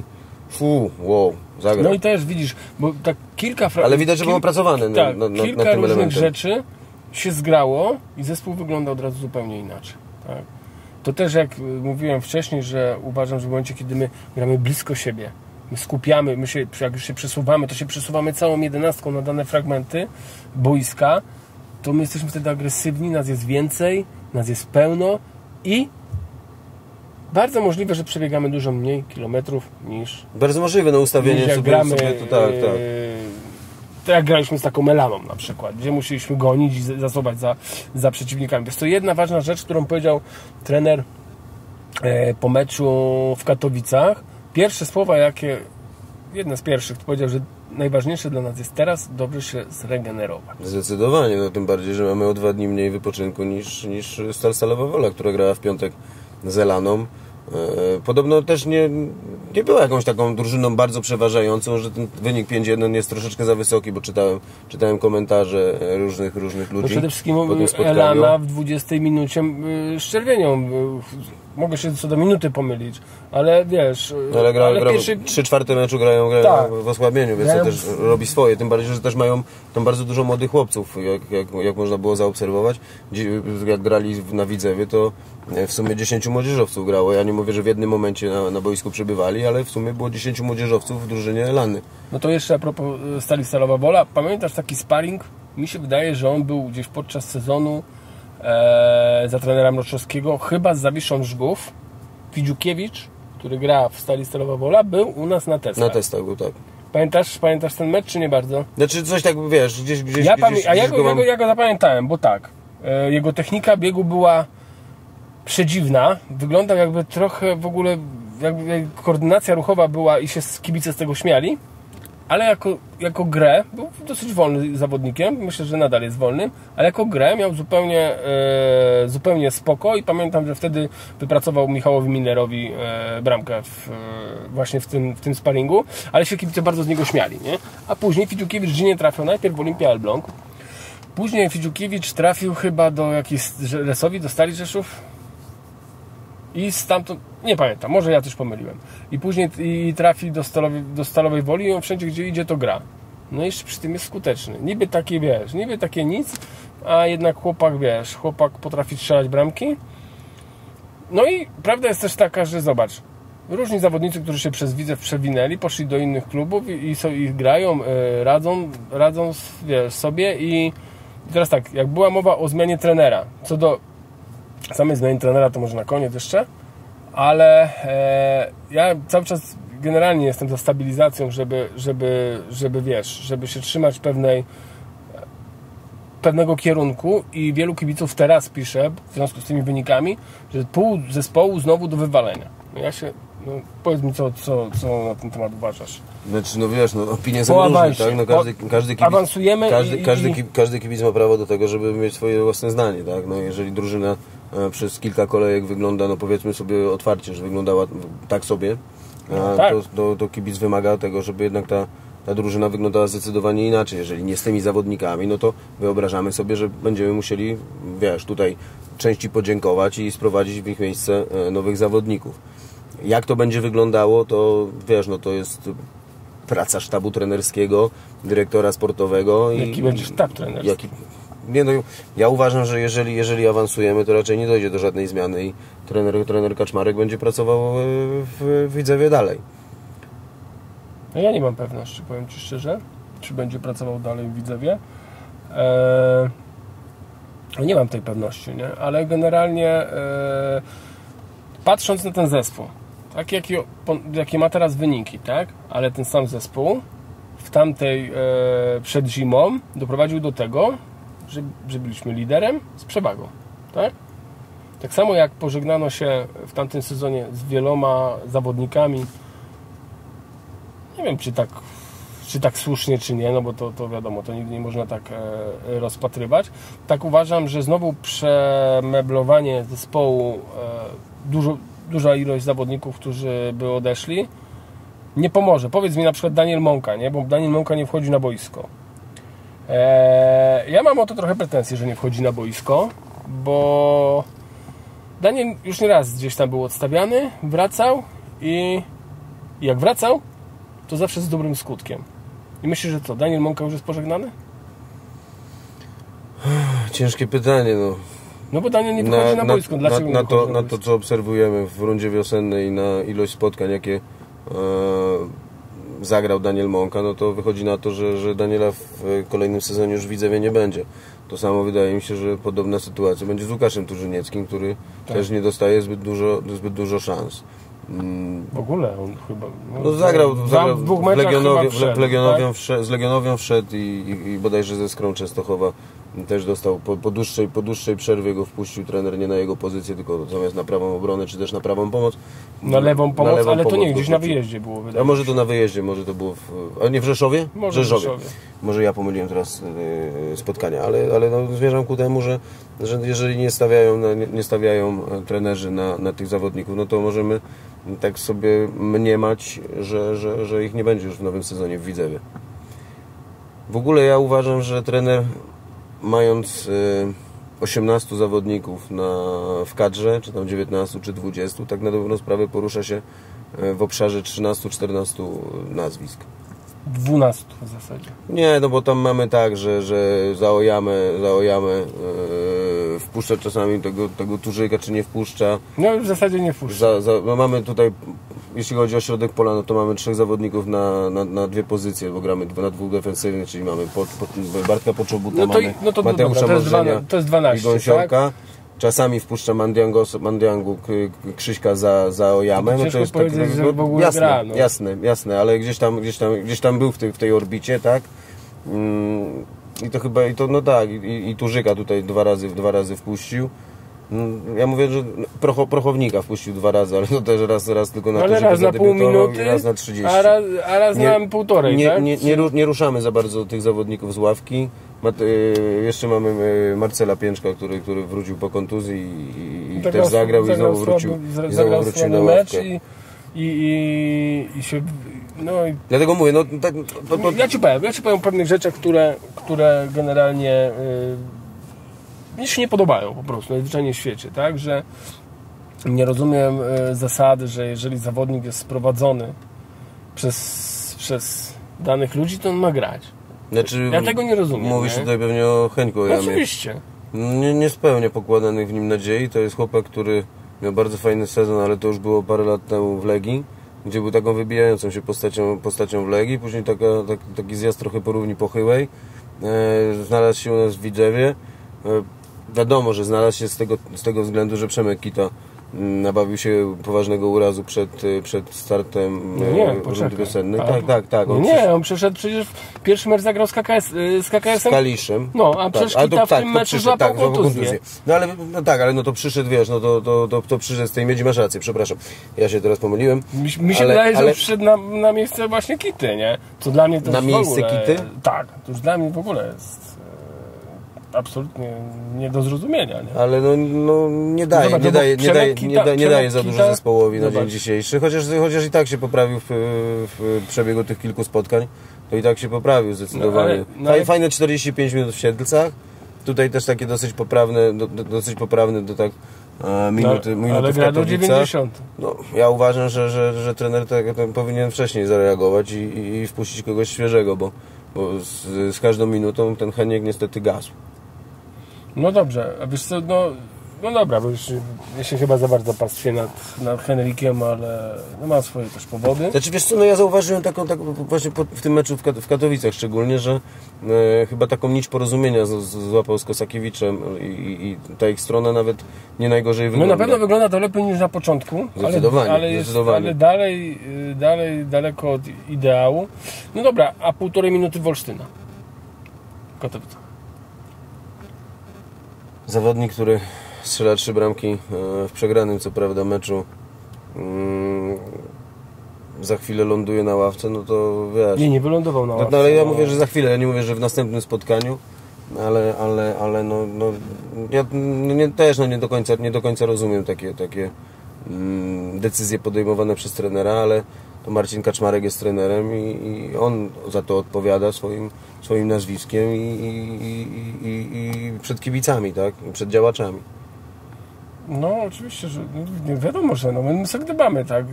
zagrał. No i też widzisz, bo tak ale widać, że było opracowane kilka tym różnych elementem. rzeczy się zgrało i zespół wygląda od razu zupełnie inaczej. Tak? To też jak mówiłem wcześniej, że uważam, że w momencie, kiedy my gramy blisko siebie, my skupiamy, jak już się przesuwamy, to się przesuwamy całą 11 na dane fragmenty boiska, to my jesteśmy wtedy agresywni, nas jest więcej, nas jest pełno i bardzo możliwe, że przebiegamy dużo mniej kilometrów niż... Bardzo możliwe, no ustawienie jak sobie gramy, to tak. To jak graliśmy z taką Melaną na przykład, gdzie musieliśmy gonić i zasuwać za przeciwnikami. Jest to jedna ważna rzecz, którą powiedział trener po meczu w Katowicach. Pierwsze słowa, jedne z pierwszych, to powiedział, że najważniejsze dla nas jest teraz dobrze się zregenerować. Zdecydowanie, no tym bardziej, że mamy o 2 dni mniej wypoczynku niż Stal Stalowa Wola, która grała w piątek z Elaną. Podobno też nie była jakąś taką drużyną bardzo przeważającą, że ten wynik 5-1 jest troszeczkę za wysoki, bo czytałem komentarze różnych ludzi. No przede wszystkim Elana w 20 minucie z czerwienią. Mogę się co do minuty pomylić, ale wiesz... Ale pierwszy... 3/4 meczu grają w osłabieniu, więc to też robi swoje. Tym bardziej, że też mają tam bardzo dużo młodych chłopców, jak można było zaobserwować. Jak grali na Widzewie, to w sumie 10 młodzieżowców grało. Ja nie mówię, że w jednym momencie na boisku przebywali, ale w sumie było 10 młodzieżowców w drużynie Elany. No to jeszcze a propos Stali Stalowa Wola. Pamiętasz taki sparring? Mi się wydaje, że on był gdzieś podczas sezonu za trenera Mroczowskiego, chyba z Zawiszą Żgów. Fidziukiewicz, który gra w Stali Stalowa Wola, był u nas na testach. Na testach był, tak. Pamiętasz ten mecz, czy nie bardzo? Znaczy coś tak, wiesz, gdzieś ja go zapamiętałem, bo tak. Jego technika biegu była przedziwna. Wyglądał jakby trochę w ogóle, jakby koordynacja ruchowa była i się kibice z tego śmiali. Ale jako grę był dosyć wolny zawodnikiem, myślę, że nadal jest wolnym, ale jako grę miał zupełnie spoko i pamiętam, że wtedy wypracował Michałowi Millerowi bramkę właśnie w tym sparingu, ale się kibice bardzo z niego śmiali, nie? A później Fidziukiewicz gdzie nie trafił, najpierw w Olimpia Elbląg, później Fidziukiewicz trafił chyba do jakiejś Resowi, do Stali Rzeszów i stamtąd, nie pamiętam, może ja też pomyliłem. I później trafi do Stalowej Woli i on wszędzie, gdzie idzie, to gra. no i jeszcze przy tym jest skuteczny. Niby takie, wiesz, niby takie nic, a jednak chłopak potrafi strzelać bramki. No i prawda jest też taka, że zobacz, różni zawodnicy, którzy się przez Widzew przewinęli, poszli do innych klubów i grają, radzą wiesz, sobie i teraz tak, jak była mowa o zmianie trenera, co do samej zmiany trenera, to może na koniec jeszcze, ale ja cały czas generalnie jestem za stabilizacją, żeby wiesz, żeby się trzymać pewnego kierunku i wielu kibiców teraz pisze w związku z tymi wynikami, że pół zespołu znowu do wywalenia. Powiedz mi, co na ten temat uważasz? Znaczy, no wiesz, opinie są różne, tak? No każdy kibic, awansujemy każdy kibic ma prawo do tego, żeby mieć swoje własne zdanie, tak? No jeżeli drużyna przez kilka kolejek wygląda, no powiedzmy sobie otwarcie, że wyglądała tak sobie, tak. To kibic wymaga tego, żeby jednak ta drużyna wyglądała zdecydowanie inaczej. Jeżeli nie z tymi zawodnikami, no to wyobrażamy sobie, że będziemy musieli, wiesz, tutaj części podziękować i sprowadzić w ich miejsce nowych zawodników. Jak to będzie wyglądało, to wiesz, no to jest praca sztabu trenerskiego, dyrektora sportowego. Jaki będzie sztab trenerski? Ja uważam, że jeżeli awansujemy, to raczej nie dojdzie do żadnej zmiany i trener Kaczmarek będzie pracował w Widzewie dalej. No ja nie mam pewności, powiem Ci szczerze, czy będzie pracował dalej w Widzewie. Nie mam tej pewności, nie? Ale generalnie patrząc na ten zespół, tak, jakie ma teraz wyniki, tak? Ale ten sam zespół w tamtej przed zimą doprowadził do tego, że byliśmy liderem z przewagą, tak? Tak samo jak pożegnano się w tamtym sezonie z wieloma zawodnikami, nie wiem, czy tak słusznie, czy nie, no bo to wiadomo, to nigdy nie można tak rozpatrywać. Tak uważam, że znowu przemeblowanie zespołu, duża ilość zawodników, którzy by odeszli, nie pomoże. Powiedz mi na przykład Daniel Mąka, nie? Bo Daniel Mąka nie wchodzi na boisko. Ja mam o to trochę pretensje, że nie wchodzi na boisko, bo Daniel już nieraz gdzieś tam był odstawiany, wracał i jak wracał, to zawsze z dobrym skutkiem. I myślisz, że co, Daniel Mąka już jest pożegnany? Ciężkie pytanie, no. No bo Daniel nie wychodzi na boisko. Dlaczego nie wychodzi na boisko? To, co obserwujemy w rundzie wiosennej, na ilość spotkań, jakie zagrał Daniel Mąka, no to wychodzi na to, że Daniela w kolejnym sezonie już w Widzewie nie będzie. To samo wydaje mi się, że podobna sytuacja będzie z Łukaszem Turzynieckim, który też nie dostaje zbyt dużo szans. W ogóle on chyba... zagrał w dwóch meczach z Legionowią wszedł i bodajże ze Skrą Częstochowa też dostał, po dłuższej przerwie go wpuścił trener nie na jego pozycję, tylko zamiast na prawą obronę, czy też na prawą pomoc. Na lewą pomoc, ale to nie, gdzieś na wyjeździe było. A może to na wyjeździe, może to było a nie w Rzeszowie? Może w Rzeszowie. Może ja pomyliłem teraz spotkania, ale no, zmierzam ku temu, że jeżeli nie stawiają trenerzy na tych zawodników, no to możemy tak sobie mniemać, że ich nie będzie już w nowym sezonie w Widzewie. W ogóle ja uważam, że trener, mając 18 zawodników w kadrze, czy tam 19, czy 20, tak na dobrą sprawę porusza się w obszarze 13-14 nazwisk. 12 w zasadzie. Nie, no bo tam mamy tak, że zaojamy wpuszcza czasami tego Turzyka, czy nie wpuszcza. No w zasadzie nie wpuszcza. No mamy tutaj, jeśli chodzi o środek pola, no to mamy 3 zawodników na 2 pozycje, bo gramy na 2 defensywnych, czyli mamy Bartka Poczobuta, mamy Mateusza Marzenia i Gąsiorka. Tak? Czasami wpuszcza Mandiangu, Krzyśka za Ojamę. No to jest tak, że w ogóle jasne, gra, no. jasne, ale gdzieś tam był w tej orbicie, tak? I to chyba, i Turzyka tutaj dwa razy wpuścił. Ja mówię, że Prochownika wpuścił 2 razy, ale to też raz tylko na to, raz na pół minuty, raz na 30. A raz na półtorej, tak? Nie ruszamy za bardzo tych zawodników z ławki. Jeszcze mamy Marcela Pięczka, który wrócił po kontuzji i też zagrał i znowu wrócił na ławkę. I się... Dlatego mówię, Ja ci powiem o pewnych rzeczach, które generalnie mi się nie podobają po prostu najzwyczajniej w świecie, tak, że nie rozumiem zasady, że jeżeli zawodnik jest sprowadzony przez danych ludzi, to on ma grać. Znaczy, ja tego nie rozumiem. Mówisz tutaj pewnie o Henku Jamie. Oczywiście. Nie spełnia pokładanych w nim nadziei. To jest chłopak, który miał bardzo fajny sezon, ale to już było parę lat temu w Legii, gdzie był taką wybijającą się postacią w Legii. Później taki zjazd trochę po równi pochyłej. Znalazł się u nas w Widzewie. Wiadomo, że znalazł się z tego względu, że Przemek Kita nabawił się poważnego urazu przed startem rundy wiosennej. Tak. On przeszedł przecież pierwszy mecz zagrał z KKS-em. Z Kaliszem. No, a przecież Kita w tym meczu złapał kontuzję. No ale to przyszedł, wiesz, to przyszedł z tej miedzi, masz rację, przepraszam. Ja się teraz pomyliłem. Mi się wydaje, że przyszedł na miejsce właśnie Kity, nie? Co dla mnie to na miejsce Kity? Tak, to już dla mnie w ogóle jest absolutnie nie do zrozumienia, nie? Ale nie daje za dużo zespołowi na dzień dzisiejszy, chociaż i tak się poprawił w przebiegu tych kilku spotkań, to i tak się poprawił zdecydowanie. Fajne 45 minut w Siedlcach, tutaj też takie dosyć poprawne do tak minuty w Katowicach. No, ja uważam, że trener powinien wcześniej zareagować i wpuścić kogoś świeżego, bo z każdą minutą ten Heniek niestety gasł. No dobrze, a wiesz co, no dobra, bo już ja się chyba za bardzo pastwię nad Henrykiem, ale ma swoje też powody. Znaczy wiesz co, ja zauważyłem taką właśnie w tym meczu w Katowicach szczególnie, że chyba taką nić porozumienia złapał z Kosakiewiczem i ta ich strona nawet nie najgorzej wygląda. No na pewno wygląda to lepiej niż na początku, ale dalej daleko od ideału. No dobra, a 1,5 minuty Wolsztyna. Katowice. Zawodnik, który strzela 3 bramki w przegranym co prawda meczu, za chwilę ląduje na ławce, no to wiesz... Nie wylądował na ławce. No ale ja mówię, że za chwilę, ja nie mówię, że w następnym spotkaniu, ale ja też nie do końca rozumiem takie decyzje podejmowane przez trenera, ale to Marcin Kaczmarek jest trenerem i on za to odpowiada swoim nazwiskiem i przed kibicami, tak? I przed działaczami. No oczywiście, że wiadomo, że my sobie dbamy, tak?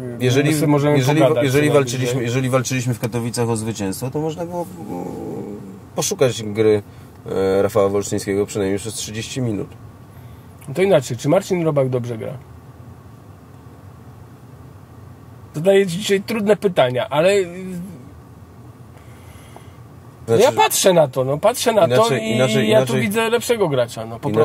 Jeżeli walczyliśmy w Katowicach o zwycięstwo, to można było poszukać gry Rafała Wolsztyńskiego przynajmniej przez 30 minut. To inaczej, czy Marcin Robak dobrze gra? Zadaję Ci dzisiaj trudne pytania, ale znaczy, ja patrzę na to, ja tu widzę lepszego gracza,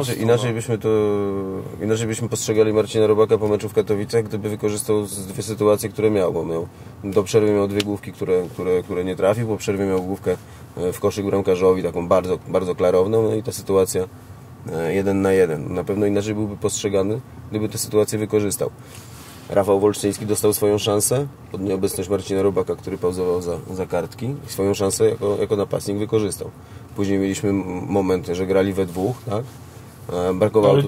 Inaczej byśmy postrzegali Marcina Robaka po meczu w Katowicach, gdyby wykorzystał dwie sytuacje, które miał, bo do przerwy miał 2 główki, które nie trafił, po przerwie miał główkę w koszyk bramkarzowi, taką bardzo, bardzo klarowną, no i ta sytuacja 1 na 1. Na pewno inaczej byłby postrzegany, gdyby tę sytuację wykorzystał. Rafał Wolsztyński dostał swoją szansę pod nieobecność Marcina Robaka, który pauzował za kartki i swoją szansę jako napastnik wykorzystał. Później mieliśmy moment, że grali we dwóch, tak? Brakowało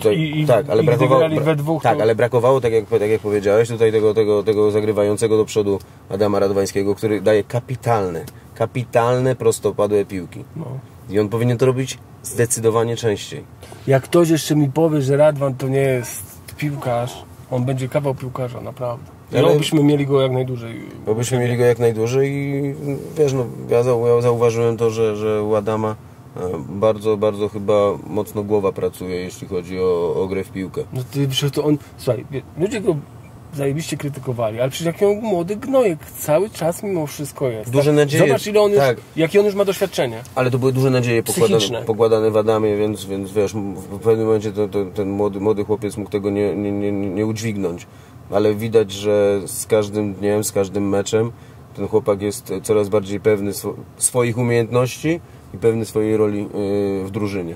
ale brakowało, tak jak powiedziałeś, tutaj tego zagrywającego do przodu Adama Radwańskiego, który daje kapitalne prostopadłe piłki. No. I on powinien to robić zdecydowanie częściej. Jak ktoś jeszcze mi powie, że Radwan to nie jest piłkarz, on będzie kawał piłkarza, naprawdę. Byśmy mieli go jak najdłużej. I wiesz, ja zauważyłem to, że u Adama bardzo, bardzo chyba mocno głowa pracuje, jeśli chodzi o grę w piłkę. No to on, słuchaj, ludzie go zajebiście krytykowali, ale przecież jaki on młody gnojek cały czas mimo wszystko jest. Duże nadzieje. Zobacz, ile on jakie on już ma doświadczenie. Ale to były duże nadzieje pokładane w Adamie, więc wiesz, w pewnym momencie ten młody chłopiec mógł tego nie udźwignąć. Ale widać, że z każdym dniem, z każdym meczem ten chłopak jest coraz bardziej pewny swoich umiejętności i pewny swojej roli w drużynie.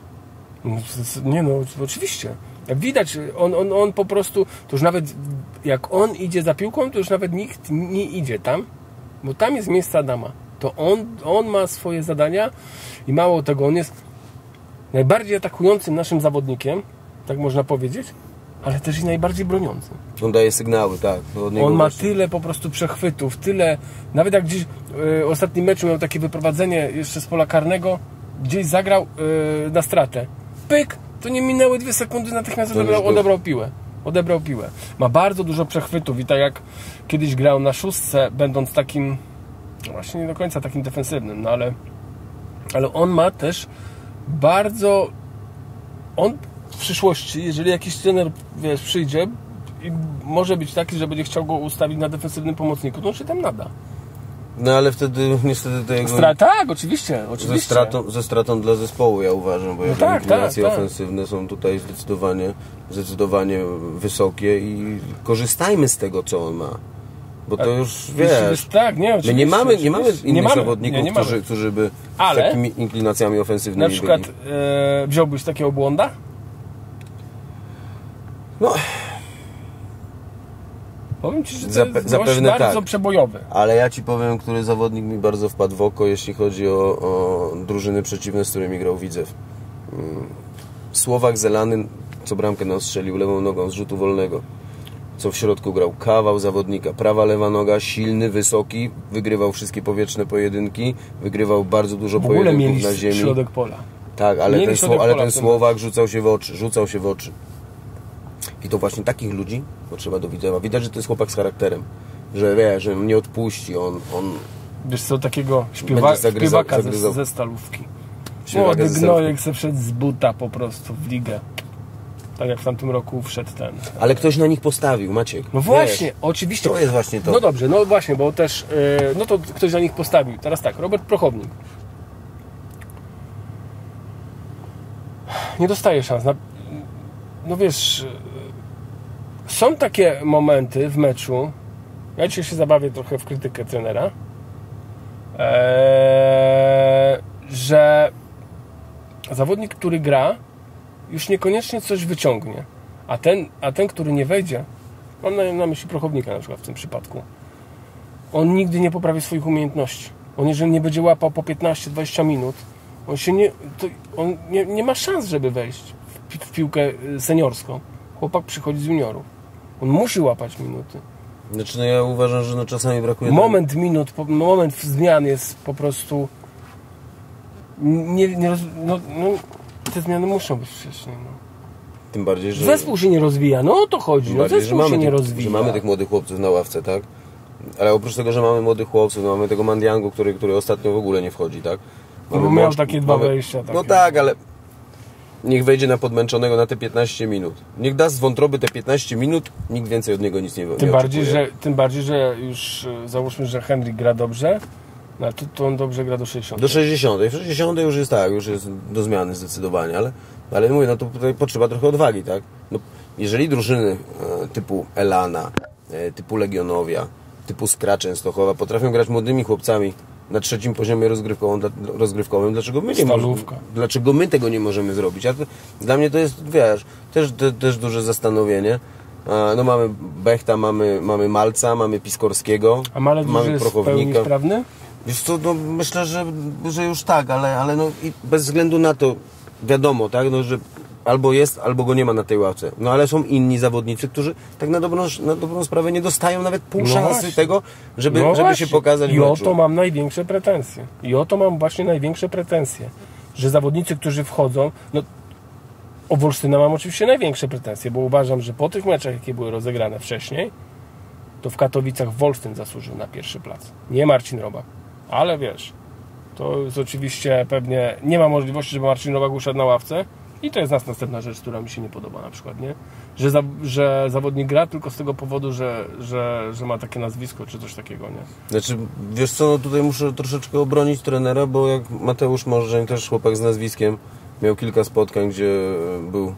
Oczywiście. Jak widać, on po prostu, to już nawet jak on idzie za piłką, to już nawet nikt nie idzie tam, bo tam jest miejsce Adama. To on ma swoje zadania i mało tego, on jest najbardziej atakującym naszym zawodnikiem, tak można powiedzieć, ale też i najbardziej broniącym. On daje sygnały, tak. On ma tyle po prostu przechwytów, tyle, nawet jak gdzieś w ostatnim meczu miał takie wyprowadzenie jeszcze z pola karnego, gdzieś zagrał na stratę. Pyk! To nie minęły 2 sekundy, natychmiast odebrał piłę. Ma bardzo dużo przechwytów i tak jak kiedyś grał na 6, będąc takim, właśnie nie do końca takim defensywnym, no ale ale on ma też bardzo... On w przyszłości, jeżeli jakiś trener, wiesz, przyjdzie i może być taki, że będzie chciał go ustawić na defensywnym pomocniku, to on się tam nada. No ale wtedy niestety to jego... Tak, oczywiście. Ze stratą dla zespołu, ja uważam, bo jego inklinacje ofensywne są tutaj zdecydowanie wysokie i korzystajmy z tego, co on ma. Bo to już, wiesz... Tak, nie, oczywiście. My nie mamy innych zawodników, którzy by z takimi inklinacjami ofensywnymi na przykład wziąłbyś takiego błąda? No... Powiem Ci, że to jest zapewne bardzo przebojowy. Ale ja Ci powiem, który zawodnik mi bardzo wpadł w oko, jeśli chodzi o drużyny przeciwne, z którymi grał Widzew. Słowak Zelany, co bramkę nam strzelił lewą nogą z rzutu wolnego. Co w środku grał kawał zawodnika. Prawa, lewa noga, silny, wysoki, wygrywał wszystkie powietrzne pojedynki, wygrywał bardzo dużo pojedynków na ziemi. Środek pola. Tak, ale ten Słowak rzucał się w oczy. I to właśnie takich ludzi potrzeba do Widzewa. Widać, że to jest chłopak z charakterem. Że wie, że nie odpuści. On wiesz co, takiego śpiewaka ze Stalówki. Młody gnojek se wszedł z buta po prostu w ligę. Tak jak w tamtym roku wszedł ten. Ale ktoś na nich postawił, Maciek. No właśnie, wiesz, oczywiście. To jest właśnie to. No dobrze, no właśnie, bo też no to ktoś na nich postawił. Teraz tak, Robert Prochownik. Nie dostaje szans. No wiesz... Są takie momenty w meczu, ja dzisiaj się zabawię trochę w krytykę trenera, że zawodnik, który gra, już niekoniecznie coś wyciągnie, a ten, który nie wejdzie, mam na myśli Prochownika na przykład w tym przypadku, on nigdy nie poprawi swoich umiejętności. On jeżeli nie będzie łapał po 15-20 minut, on nie ma szans, żeby wejść w piłkę seniorską. Chłopak przychodzi z juniorów. On musi łapać minuty. Znaczy, no ja uważam, że czasami brakuje... Moment zmian jest po prostu... te zmiany muszą być wcześniej. No. Tym bardziej, że... Zespół się nie rozwija, no o to chodzi. Zespół się nie rozwija. Że mamy tych młodych chłopców na ławce, tak? Ale oprócz tego, że mamy młodych chłopców, no mamy tego Mandiangu, który ostatnio w ogóle nie wchodzi, tak? Bo miał takie dwa wejścia. No tak, ale... Niech wejdzie na podmęczonego na te 15 minut. Niech da z wątroby te 15 minut, nikt więcej od niego nic nie oczekuje. Tym bardziej, że już załóżmy, że Henryk gra dobrze, no to on dobrze gra do 60. Do 60. W 60 już jest tak, już jest do zmiany zdecydowanie, ale mówię, no to tutaj potrzeba trochę odwagi, tak? No, jeżeli drużyny typu Elana, typu Legionowia, typu Skra Częstochowa potrafią grać młodymi chłopcami na trzecim poziomie rozgrywkowym, dlaczego my tego nie możemy zrobić? Dla mnie to jest, wiesz, też duże zastanowienie. No mamy Bechta, mamy Malca, mamy Piskorskiego, mamy Prochownika. Jest sprawny? Wiesz co, no myślę, że już tak, ale no i bez względu na to wiadomo, tak, no, że albo jest, albo go nie ma na tej ławce. No ale są inni zawodnicy, którzy tak na dobrą sprawę nie dostają nawet pół szansy tego, żeby się pokazać w meczu. I o to mam największe pretensje. Że zawodnicy, którzy wchodzą, no o Wolsztyna mam oczywiście największe pretensje, bo uważam, że po tych meczach, jakie były rozegrane wcześniej, to w Katowicach Wolsztyn zasłużył na pierwszy plac. Nie Marcin Robak. Ale wiesz, to jest oczywiście pewnie, nie ma możliwości, żeby Marcin Robak usiadł na ławce. I to jest następna rzecz, która mi się nie podoba na przykład, nie? Że zawodnik gra tylko z tego powodu, że ma takie nazwisko, czy coś takiego, nie? Znaczy, wiesz co, no tutaj muszę troszeczkę obronić trenera, bo jak Mateusz Możdżeń, też chłopak z nazwiskiem, miał kilka spotkań, gdzie był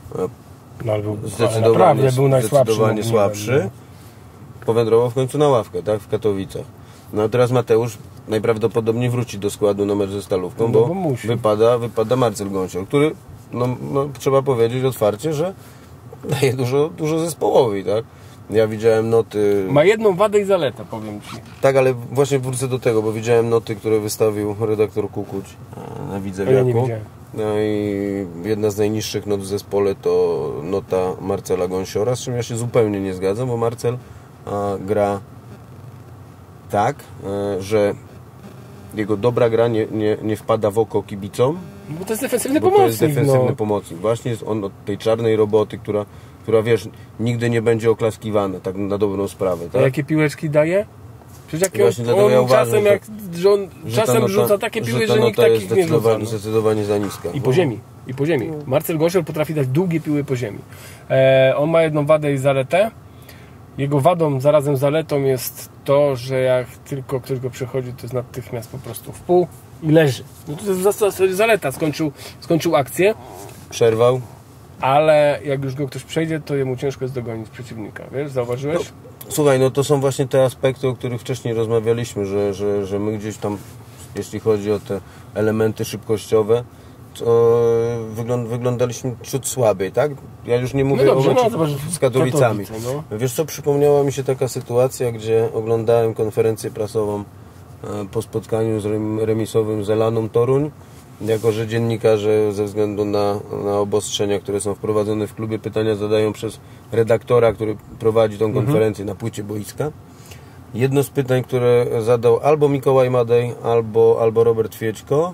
zdecydowanie słabszy. Powędrował w końcu na ławkę, tak? W Katowicach. No a teraz Mateusz najprawdopodobniej wróci do składu na mecz ze Stalówką, bo wypada Marcel Gąsior, który no, trzeba powiedzieć otwarcie, że daje dużo zespołowi, tak? Ja widziałem noty... Ma jedną wadę i zaletę, powiem Ci. Tak, ale właśnie wrócę do tego, bo widziałem noty, które wystawił redaktor Kukuć na Widzewiaku. Ja nie widziałem. No i jedna z najniższych not w zespole to nota Marcela Gąsiora, z czym ja się zupełnie nie zgadzam, bo Marcel gra tak, że jego dobra gra nie wpada w oko kibicom. Bo to jest defensywny pomocnik. To jest defensywny pomocnik. Właśnie jest on od tej czarnej roboty, która wiesz, nigdy nie będzie oklaskiwana, tak na dobrą sprawę. Tak? A jakie piłeczki daje? Przecież on czasem, czasem rzuca takie piły, że nikt takich nie rzuca. Zdecydowanie za niska. I po ziemi. Marcel Goszel potrafi dać długie piły po ziemi. On ma jedną wadę i zaletę. Jego wadą, zarazem zaletą jest to, że jak tylko ktoś go przechodzi, to jest natychmiast po prostu w pół i leży. No to jest zaleta. Skończył akcję. Przerwał. Ale jak już go ktoś przejdzie, to jemu ciężko jest dogonić przeciwnika. Wiesz, zauważyłeś? No, słuchaj, no to są właśnie te aspekty, o których wcześniej rozmawialiśmy, że my gdzieś tam, jeśli chodzi o te elementy szybkościowe, to wyglądaliśmy ciut słabiej, tak? Ja już nie mówię o meczu z Katowicami. Wiesz co, przypomniała mi się taka sytuacja, gdzie oglądałem konferencję prasową po spotkaniu remisowym z Elaną Toruń. Jako że dziennikarze ze względu na obostrzenia, które są wprowadzone w klubie, pytania zadają przez redaktora, który prowadzi tą konferencję na płycie boiska. Jedno z pytań, które zadał albo Mikołaj Madej, albo Robert Fiećko,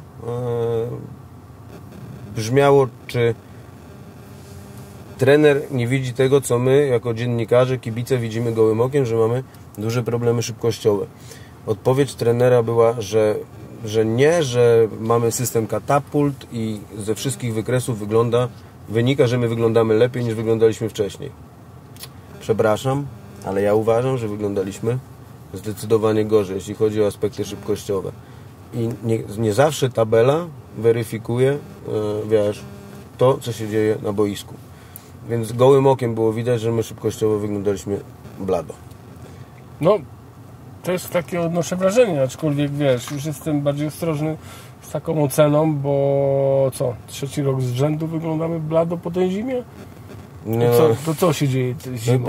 brzmiało, czy trener nie widzi tego, co my jako dziennikarze, kibice widzimy gołym okiem, że mamy duże problemy szybkościowe. Odpowiedź trenera była, że nie, że mamy system katapult i ze wszystkich wykresów wynika, że my wyglądamy lepiej niż wyglądaliśmy wcześniej. Przepraszam, ale ja uważam, że wyglądaliśmy zdecydowanie gorzej, jeśli chodzi o aspekty szybkościowe. I nie zawsze tabela weryfikuje, to, co się dzieje na boisku. Więc gołym okiem było widać, że my szybkościowo wyglądaliśmy blado. No, też takie odnoszę wrażenie, aczkolwiek już jestem bardziej ostrożny z taką oceną, bo trzeci rok z rzędu wyglądamy blado po tej zimie? To co się dzieje zimą?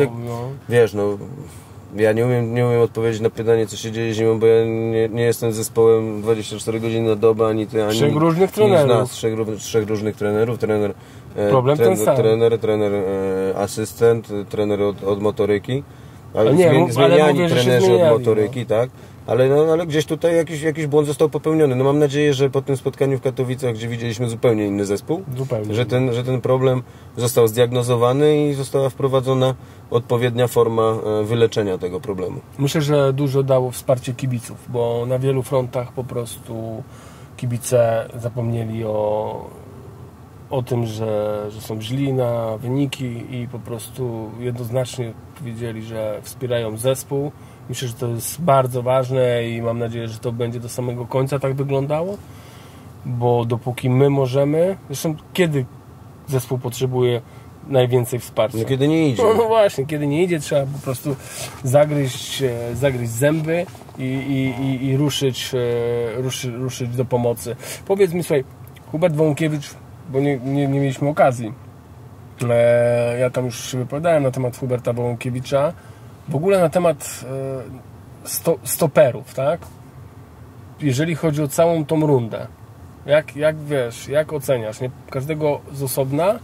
Ja nie umiem odpowiedzieć na pytanie, co się dzieje zimą, bo ja nie jestem zespołem 24 godziny na dobę, ani ty, ani trzech różnych trenerów. Trzech różnych trenerów. Trener asystent, trener od motoryki. Zmieniani trenerzy od motoryki, tak? Ale gdzieś tutaj jakiś błąd został popełniony. No mam nadzieję, że po tym spotkaniu w Katowicach, gdzie widzieliśmy zupełnie inny zespół, że ten problem został zdiagnozowany i została wprowadzona odpowiednia forma wyleczenia tego problemu. Myślę, że dużo dało wsparcie kibiców, bo na wielu frontach po prostu kibice zapomnieli o tym, że są źli na wyniki i po prostu jednoznacznie powiedzieli, że wspierają zespół. Myślę, że to jest bardzo ważne i mam nadzieję, że to będzie do samego końca tak wyglądało, bo dopóki my możemy, zresztą kiedy zespół potrzebuje najwięcej wsparcia? No kiedy nie idzie. No właśnie, kiedy nie idzie, trzeba po prostu zagryźć zęby i ruszyć do pomocy. Powiedz mi, słuchaj, Hubert Wołąkiewicz, bo nie mieliśmy okazji. Ja tam już się wypowiadałem na temat Huberta Wołąkiewicza. W ogóle na temat stoperów, tak? Jeżeli chodzi o całą tą rundę. Jak oceniasz? Nie? Każdego z osobna?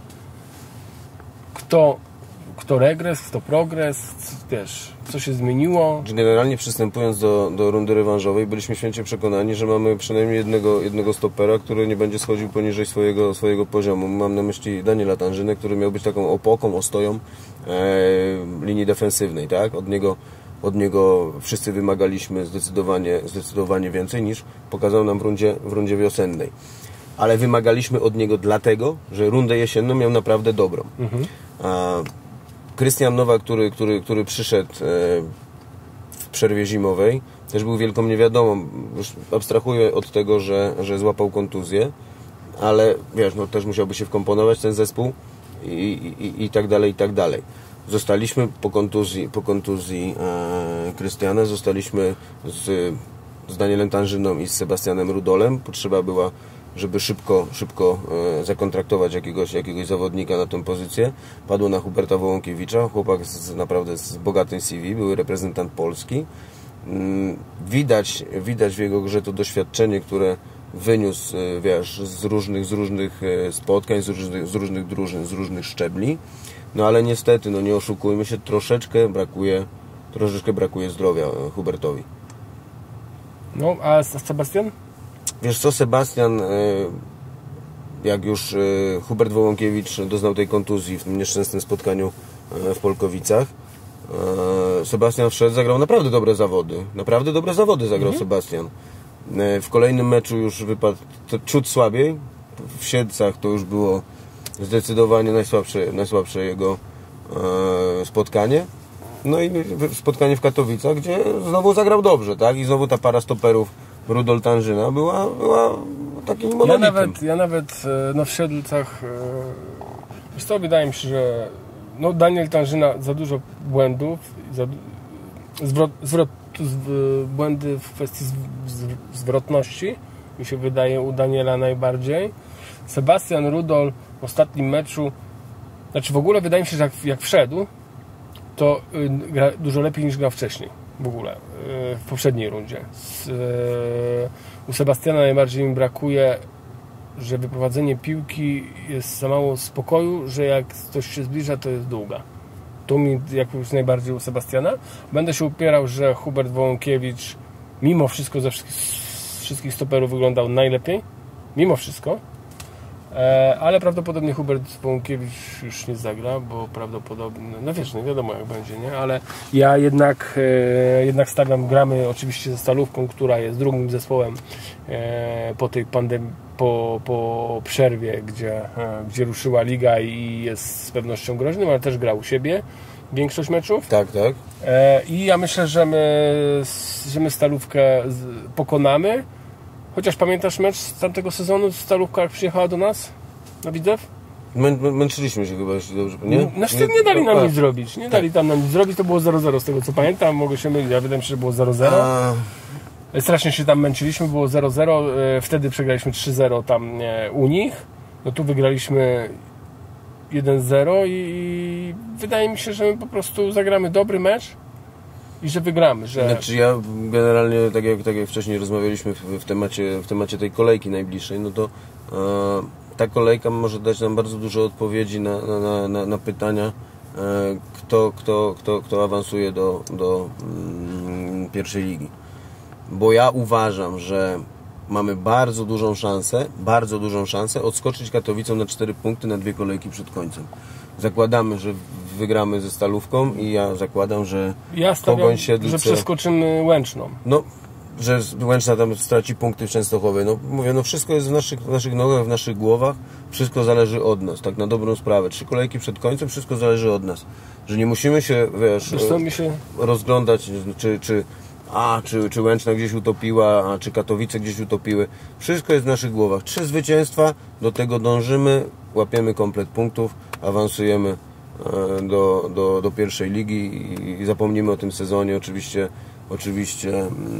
Kto regres, kto progres? Co się zmieniło? Generalnie przystępując do rundy rewanżowej, byliśmy święcie przekonani, że mamy przynajmniej jednego stopera, który nie będzie schodził poniżej swojego poziomu. Mam na myśli Daniela Tanżynę, który miał być taką opoką, ostoją linii defensywnej, tak? Od niego wszyscy wymagaliśmy zdecydowanie więcej niż pokazał nam w rundzie wiosennej. Ale wymagaliśmy od niego dlatego, że rundę jesienną miał naprawdę dobrą. Krystian Nowak, który przyszedł w przerwie zimowej, też był wielką niewiadomą. Już abstrahuję od tego, że złapał kontuzję, ale też musiałby się wkomponować ten zespół i tak dalej, i tak dalej. Zostaliśmy po kontuzji Krystiana, zostaliśmy z Danielem Tanżyną i z Sebastianem Rudolem. Potrzeba była, żeby szybko zakontraktować jakiegoś zawodnika na tę pozycję. Padło na Huberta Wołąkiewicza. Chłopak naprawdę z bogatym CV, był reprezentant Polski. Widać w jego grze to doświadczenie, które wyniósł z różnych spotkań, z różnych drużyn, z różnych szczebli. No ale niestety, nie oszukujmy się, troszeczkę brakuje zdrowia Hubertowi. No, a Sebastian? Wiesz co, Sebastian, jak już Hubert Wołąkiewicz doznał tej kontuzji w tym nieszczęsnym spotkaniu w Polkowicach, Sebastian wszedł, zagrał naprawdę dobre zawody. Naprawdę dobre zawody zagrał Sebastian. W kolejnym meczu już wypadł ciut słabiej. W Siedlcach to już było zdecydowanie najsłabsze jego spotkanie. No i spotkanie w Katowicach, gdzie znowu zagrał dobrze, tak? I znowu ta para stoperów Rudol Tanżyna była takim monolitem. Ja nawet no w Siedlcach wiesz co, wydaje mi się, że no Daniel Tanżyna za dużo błędów, błędy w kwestii zwrotności mi się wydaje u Daniela najbardziej. Sebastian Rudol w ostatnim meczu, znaczy w ogóle wydaje mi się, że jak wszedł, to gra dużo lepiej niż grał wcześniej w ogóle, w poprzedniej rundzie. U Sebastiana najbardziej mi brakuje, że wyprowadzenie piłki jest za mało spokoju, że jak ktoś się zbliża, to jest długa. To mi jakoś najbardziej u Sebastiana. Będę się upierał, że Hubert Wołąkiewicz mimo wszystko ze wszystkich stoperów wyglądał najlepiej. Mimo wszystko. Ale prawdopodobnie Hubert Wołąkiewicz już nie zagra, bo prawdopodobnie, no wiesz, nie wiadomo jak będzie, nie? Ale ja jednak stawiam, gramy oczywiście ze Stalówką, która jest drugim zespołem po tej pandemii, po przerwie, gdzie ruszyła liga i jest z pewnością groźnym, ale też grał u siebie większość meczów. Tak. I ja myślę, że my Stalówkę pokonamy. Chociaż pamiętasz mecz z tamtego sezonu, Stalówka jak przyjechała do nas na Widzew? Męczyliśmy się chyba, jeśli dobrze, nie? Nie dali nam nic zrobić. Nie dali tam nam nic zrobić, to było 0-0 z tego co pamiętam. Mogę się mylić, ja wydaje mi się, że było 0-0. Strasznie się tam męczyliśmy, było 0-0. Wtedy przegraliśmy 3-0 tam u nich. No tu wygraliśmy 1-0 i wydaje mi się, że my po prostu zagramy dobry mecz i że wygramy. Znaczy ja generalnie, tak jak wcześniej rozmawialiśmy w temacie tej kolejki najbliższej, no to ta kolejka może dać nam bardzo dużo odpowiedzi na pytania, kto awansuje do pierwszej ligi. Bo ja uważam, że mamy bardzo dużą szansę odskoczyć Katowicom na 4 punkty na 2 kolejki przed końcem. Zakładamy, że wygramy ze Stalówką i ja zakładam, że Pogoń Siedlce, że przeskoczymy Łęczną. No, że Łęczna tam straci punkty w Częstochowie. No mówię, no wszystko jest w naszych nogach, w naszych głowach. Wszystko zależy od nas, tak na dobrą sprawę. 3 kolejki przed końcem, wszystko zależy od nas. Że nie musimy się, rozglądać, czy Łęczna gdzieś utopiła, czy Katowice gdzieś utopiły. Wszystko jest w naszych głowach. 3 zwycięstwa, do tego dążymy, łapiemy komplet punktów, awansujemy do pierwszej ligi i zapomnimy o tym sezonie. Oczywiście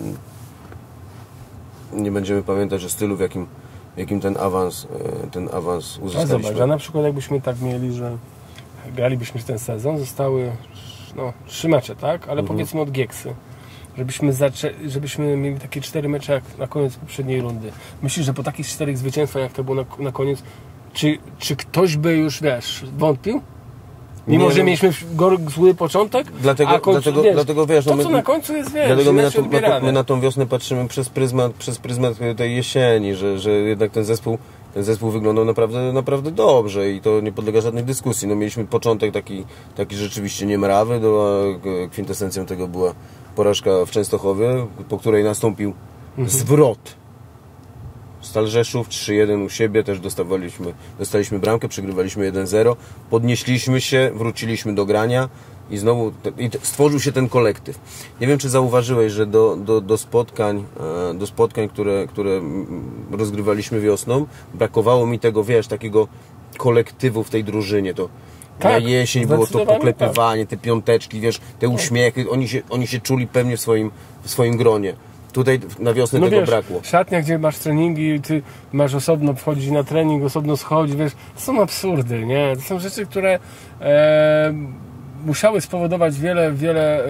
nie będziemy pamiętać o stylu, w jakim ten awans uzyskaliśmy. Zobacz, a na przykład jakbyśmy tak mieli, że gralibyśmy ten sezon, zostały 3 mecze, tak? Ale powiedzmy od Gieksy. Żebyśmy mieli takie 4 mecze jak na koniec poprzedniej rundy. Myślisz, że po takich 4 zwycięstwach, jak to było na koniec, czy ktoś by już, wątpił? Mimo, że mieliśmy zły początek, dlatego wiesz, to co na końcu jest, dlatego my na tą wiosnę patrzymy przez pryzmat tej jesieni, że jednak ten zespół wyglądał naprawdę dobrze i to nie podlega żadnej dyskusji. No, mieliśmy początek taki rzeczywiście niemrawy, kwintesencją tego była porażka w Częstochowie, po której nastąpił zwrot. Stal Rzeszów 3-1 u siebie, też dostaliśmy bramkę, przegrywaliśmy 1-0, podnieśliśmy się, wróciliśmy do grania i znowu stworzył się ten kolektyw. Nie wiem, czy zauważyłeś, że do spotkań, które rozgrywaliśmy wiosną, brakowało mi tego, takiego kolektywu w tej drużynie. To na jesień było to poklepywanie, te piąteczki, te uśmiechy, oni się czuli pewnie w swoim gronie. Tutaj na wiosnę tego brakło. Szatnia, gdzie masz treningi, ty masz osobno wchodzić na trening, osobno schodzić, to są absurdy, nie? To są rzeczy, które musiały spowodować wiele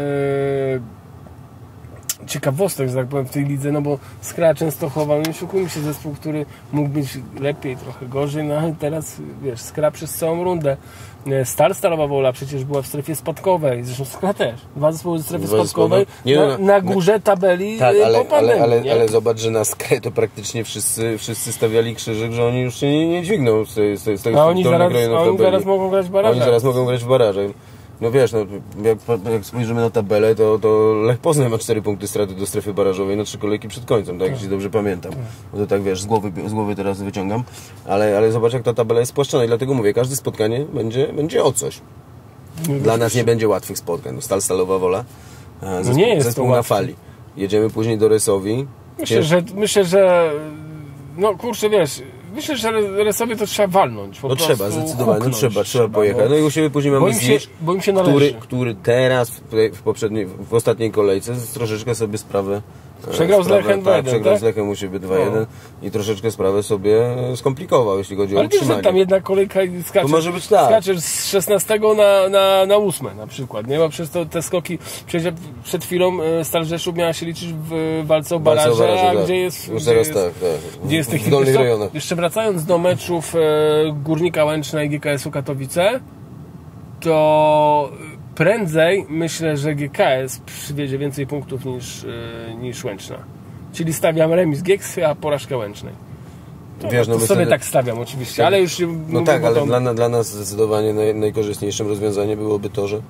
ciekawostek, że tak powiem, w tej lidze, no bo Skra Częstochowa, nie oszukujmy się, zespół, który mógł być lepiej, trochę gorzej, no ale teraz, Skra przez całą rundę. Stalowa Wola przecież była w strefie spadkowej, zresztą Skra też. 2 zespoły w strefie spadkowej, na górze tabeli po pandemii. Ale zobacz, że na Skrę to praktycznie wszyscy stawiali krzyżyk, że oni już się nie dźwigną z tej oni zaraz mogą grać w barażach. Oni zaraz mogą grać w barażach. No wiesz, no, jak spojrzymy na tabelę, to Lech Poznań ma 4 punkty straty do strefy barażowej, no 3 kolejki przed końcem, tak, jeśli dobrze pamiętam. No to tak wiesz, z głowy teraz wyciągam, ale zobacz, jak ta tabela jest spłaszczona i dlatego mówię, każde spotkanie będzie o coś. Dla nas nie będzie łatwych spotkań. No, Stalowa Wola, zespół na fali. Jedziemy później do Resowi. Myślę, że no kurczę, wiesz, myślę, że Resowie to trzeba walnąć. No trzeba, zdecydowanie, trzeba pojechać. No i u siebie później mamy Znicz, który teraz w ostatniej kolejce troszeczkę sobie sprawę przegrał z Lechem 2-1, przegrał z Lechem u siebie 2-1 i troszeczkę sprawę sobie skomplikował, jeśli chodzi o utrzymanie. Ale tam jedna kolejka i skaczesz z 16 na 8 na przykład, nie? Bo przez te skoki, przecież przed chwilą Stal Rzeszów miała się liczyć w walce o baraże, a gdzie jest gdzie jest tych dolnych rejonach. Jeszcze wracając do meczów Górnika Łęczna i GKS-u Katowice, to prędzej myślę, że GKS przywiezie więcej punktów niż Łęczna. Czyli stawiam remis GKS, a porażkę Łęcznej. Wiesz, no to sobie tak stawiam oczywiście, ale już... No tak, ale dla nas zdecydowanie najkorzystniejszym rozwiązaniem byłoby to, że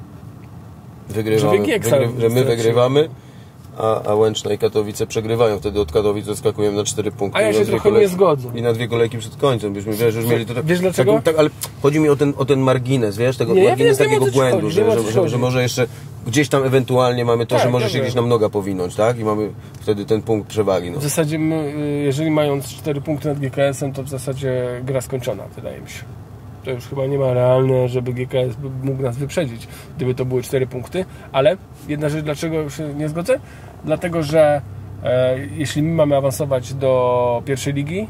my wygrywamy, a Łęczna i Katowice przegrywają. Wtedy od Katowic odskakujemy na 4 punkty. A ja się trochę nie zgodzę. I na 2 kolejki przed końcem. Byśmy już mieli to, wiesz dlaczego? Tak, ale chodzi mi o ten margines, wiesz? Margines takiego błędu, że może jeszcze gdzieś tam ewentualnie mamy to, że może się gdzieś nam noga powinąć, tak? I mamy wtedy ten punkt przewagi. No. W zasadzie jeżeli mając 4 punkty nad GKS-em, to w zasadzie gra skończona, wydaje mi się. To już chyba nie ma realne, żeby GKS mógł nas wyprzedzić, gdyby to były 4 punkty. Ale jedna rzecz, dlaczego się nie zgodzę? Dlatego, że jeśli my mamy awansować do pierwszej ligi,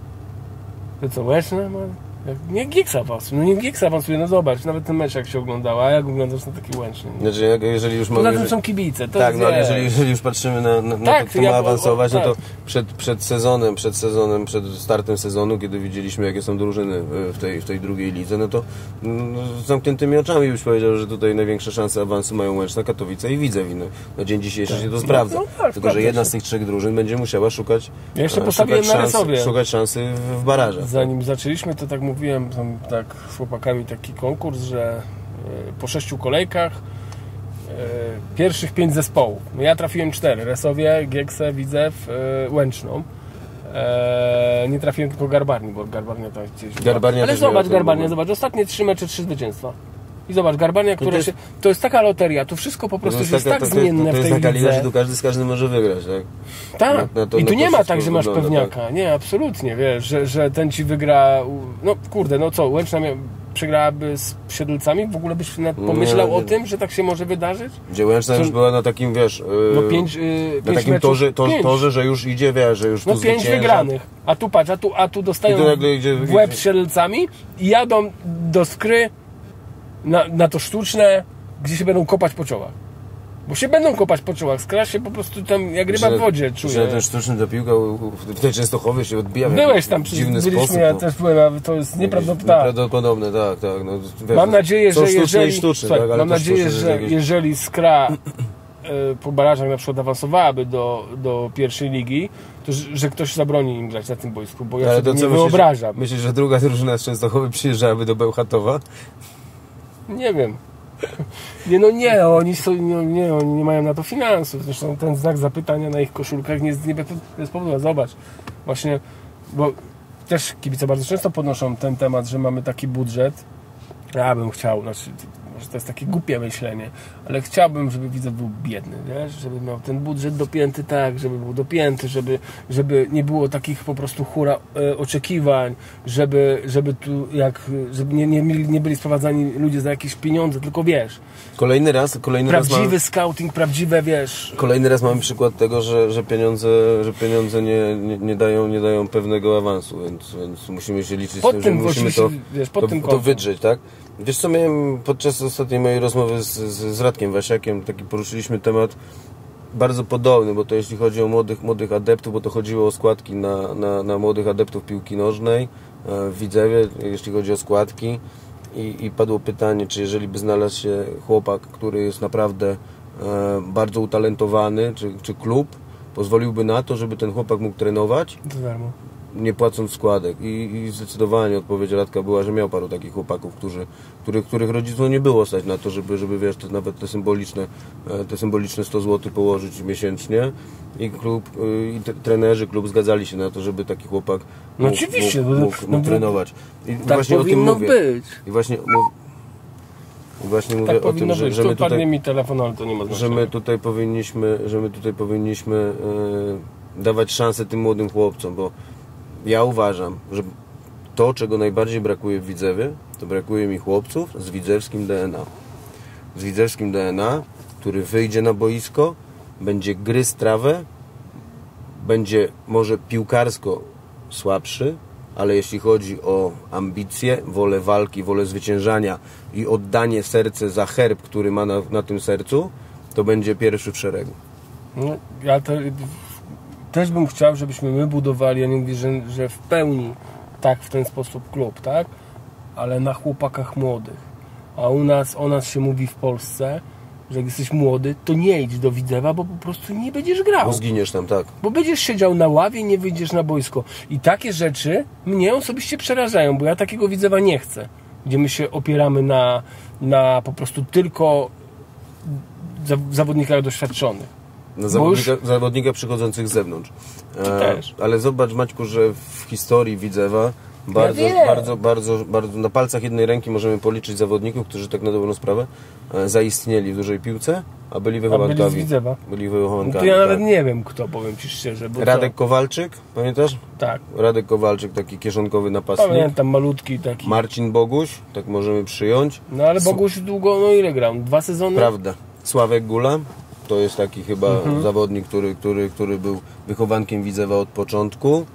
to co, Łęczna? Nie GKS awansuje, no nie GKS awansuje, no zobacz, nawet ten mecz jak się oglądał, a jak oglądasz na taki Łęczny? Znaczy, jeżeli już poza tym są kibice, to tak, no ale jeżeli już patrzymy na to, kto ma awansować, no to przed przed startem sezonu, kiedy widzieliśmy, jakie są drużyny w tej drugiej lidze, no to z zamkniętymi oczami byś powiedział, że tutaj największe szanse awansu mają Łęczna, Katowice i Widzew. No, na dzień dzisiejszy się to sprawdza. Tylko, że jedna z tych 3 drużyn będzie musiała szukać szansy w barażach. Zanim zaczęliśmy, to tak mówiłem tak z chłopakami taki konkurs, że po 6 kolejkach pierwszych 5 zespołów. No ja trafiłem 4. Resowie, Giekse, Widzew, Łęczną. Nie trafiłem tylko Garbarni, bo Garbarnia tam gdzieś... Ale zobacz Garbarnia, zobacz, ostatnie 3 mecze, 3 zwycięstwa. I zobacz, Garbarnia, która to jest taka loteria, to wszystko po prostu jest tak zmienne w tej lidze. To jest taka liga, że tu każdy z każdym może wygrać, tak? Tak, i tu nie ma tak, że masz pewniaka. Tak? Nie, absolutnie, wiesz, że ten ci wygra... No kurde, no co, Łęczna przegrałaby z Siedlcami? W ogóle byś pomyślał o tym, że tak się może wydarzyć? Gdzie Łęczna już była na takim, wiesz... na takim torze, że już idzie, wiesz, że już tu 5 wygranych. A tu patrz, a tu dostają w łeb z Siedlcami i jadą do Skry na to sztuczne, gdzie się będą kopać po czołach. Bo się będą kopać po czołach. Skra się po prostu tam jak ryba w wodzie czuje. Że ten sztuczny ta piłka w tej Częstochowie się odbija Byłeś tam, dziwny sposób. Ja też byłem, to jest nieprawdopodobne, tak. No, wiesz, mam nadzieję, że jeżeli jeżeli Skra po barażach na przykład awansowałaby do pierwszej ligi, to że ktoś zabroni im grać na tym boisku, bo ja sobie nie wyobrażam. Myślisz, że druga drużyna z Częstochowy przyjeżdżałaby do Bełchatowa? Nie wiem. Oni nie mają na to finansów. Zresztą ten znak zapytania na ich koszulkach nie jest powodu. Zobacz, właśnie, bo też kibice bardzo często podnoszą ten temat, że mamy taki budżet. Ja bym chciał, może to jest takie głupie myślenie, ale chciałbym, żeby Widzew był biedny, wiesz? Żeby miał ten budżet dopięty tak, żeby był dopięty, żeby nie było takich po prostu hura oczekiwań, żeby nie byli sprowadzani ludzie za jakieś pieniądze, tylko wiesz. Kolejny raz prawdziwy scouting, prawdziwe, wiesz. Kolejny raz mamy przykład tego, że pieniądze nie dają pewnego awansu, więc musimy się liczyć z tym, że musimy to wydrzeć, tak? Wiesz co, miałem podczas ostatniej mojej rozmowy z Radkiem Wasiakiem, poruszyliśmy temat bardzo podobny, bo to jeśli chodzi o młodych adeptów, bo to chodziło o składki na młodych adeptów piłki nożnej w Widzewie, jeśli chodzi o składki i padło pytanie, czy jeżeli by znalazł się chłopak, który jest naprawdę bardzo utalentowany, czy klub pozwoliłby na to, żeby ten chłopak mógł trenować? Za darmo. nie płacąc składek. I zdecydowanie odpowiedź Radka była, że miał paru takich chłopaków, których rodziców nie było stać na to, żeby wiesz, to nawet te symboliczne 100 zł położyć miesięcznie. I klub, i trenerzy, klub zgadzali się na to, żeby taki chłopak mógł trenować. I tak właśnie o tym mówię. Być. I właśnie mówię tak o tym, że my tutaj, mi telefon, ale to nie ma znaczenia. że my tutaj powinniśmy dawać szansę tym młodym chłopcom, bo ja uważam, że to, czego najbardziej brakuje w Widzewie, to brakuje mi chłopców z widzewskim DNA. Z widzewskim DNA, który wyjdzie na boisko, będzie gryzł trawę, będzie może piłkarsko słabszy, ale jeśli chodzi o ambicje, wolę walki, wolę zwyciężania i oddanie serce za herb, który ma na tym sercu, to będzie pierwszy w szeregu. No, ja też bym chciał, żebyśmy my budowali, ja nie mówię, że w pełni tak w ten sposób klub, tak? Ale na chłopakach młodych. A o nas się mówi w Polsce, że jak jesteś młody, to nie idź do Widzewa, bo po prostu nie będziesz grał. Bo zginiesz tam, tak. Bo będziesz siedział na ławie i nie wyjdziesz na boisko. I takie rzeczy mnie osobiście przerażają, bo ja takiego Widzewa nie chcę. Gdzie my się opieramy na po prostu tylko zawodnikach doświadczonych. Na zawodnika przychodzących z zewnątrz. Też. Ale zobacz, Maćku, że w historii Widzewa bardzo na palcach jednej ręki możemy policzyć zawodników, którzy tak na dobrą sprawę zaistnieli w dużej piłce, a byli wychowankami. Byli wychowankami. No to ja nawet nie wiem kto, powiem Ci szczerze. Bo Radek Kowalczyk, pamiętasz? Tak. Radek Kowalczyk, taki kieszonkowy napastnik. Pamiętam, malutki taki. Marcin Boguś, tak możemy przyjąć. No ale Boguś długo, no ile grał? 2 sezony? Prawda. Sławek Gula, to jest taki chyba zawodnik, który był wychowankiem Widzewa od początku.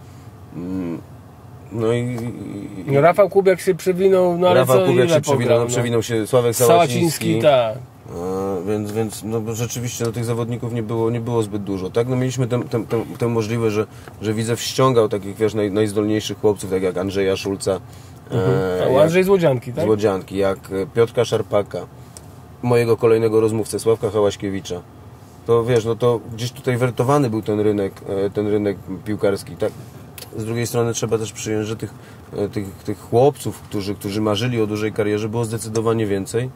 No i Rafał Kubiak się przewinął, no ale Rafał Kubiak się przewinął się Sławek Sałaciński, tak. Więc no, rzeczywiście tych zawodników nie było zbyt dużo. Tak? No, mieliśmy tę możliwość, że Widzew ściągał takich, wiesz, najzdolniejszych chłopców, tak jak Andrzeja Szulca. Andrzej z Łodzianki, tak? Z Łodzianki, jak Piotrka Szarpaka, mojego kolejnego rozmówcę, Sławka Hałaśkiewicza. To wiesz, no to gdzieś tutaj wertowany był ten rynek piłkarski, tak? Z drugiej strony trzeba też przyjąć, że tych chłopców, którzy marzyli o dużej karierze, było zdecydowanie więcej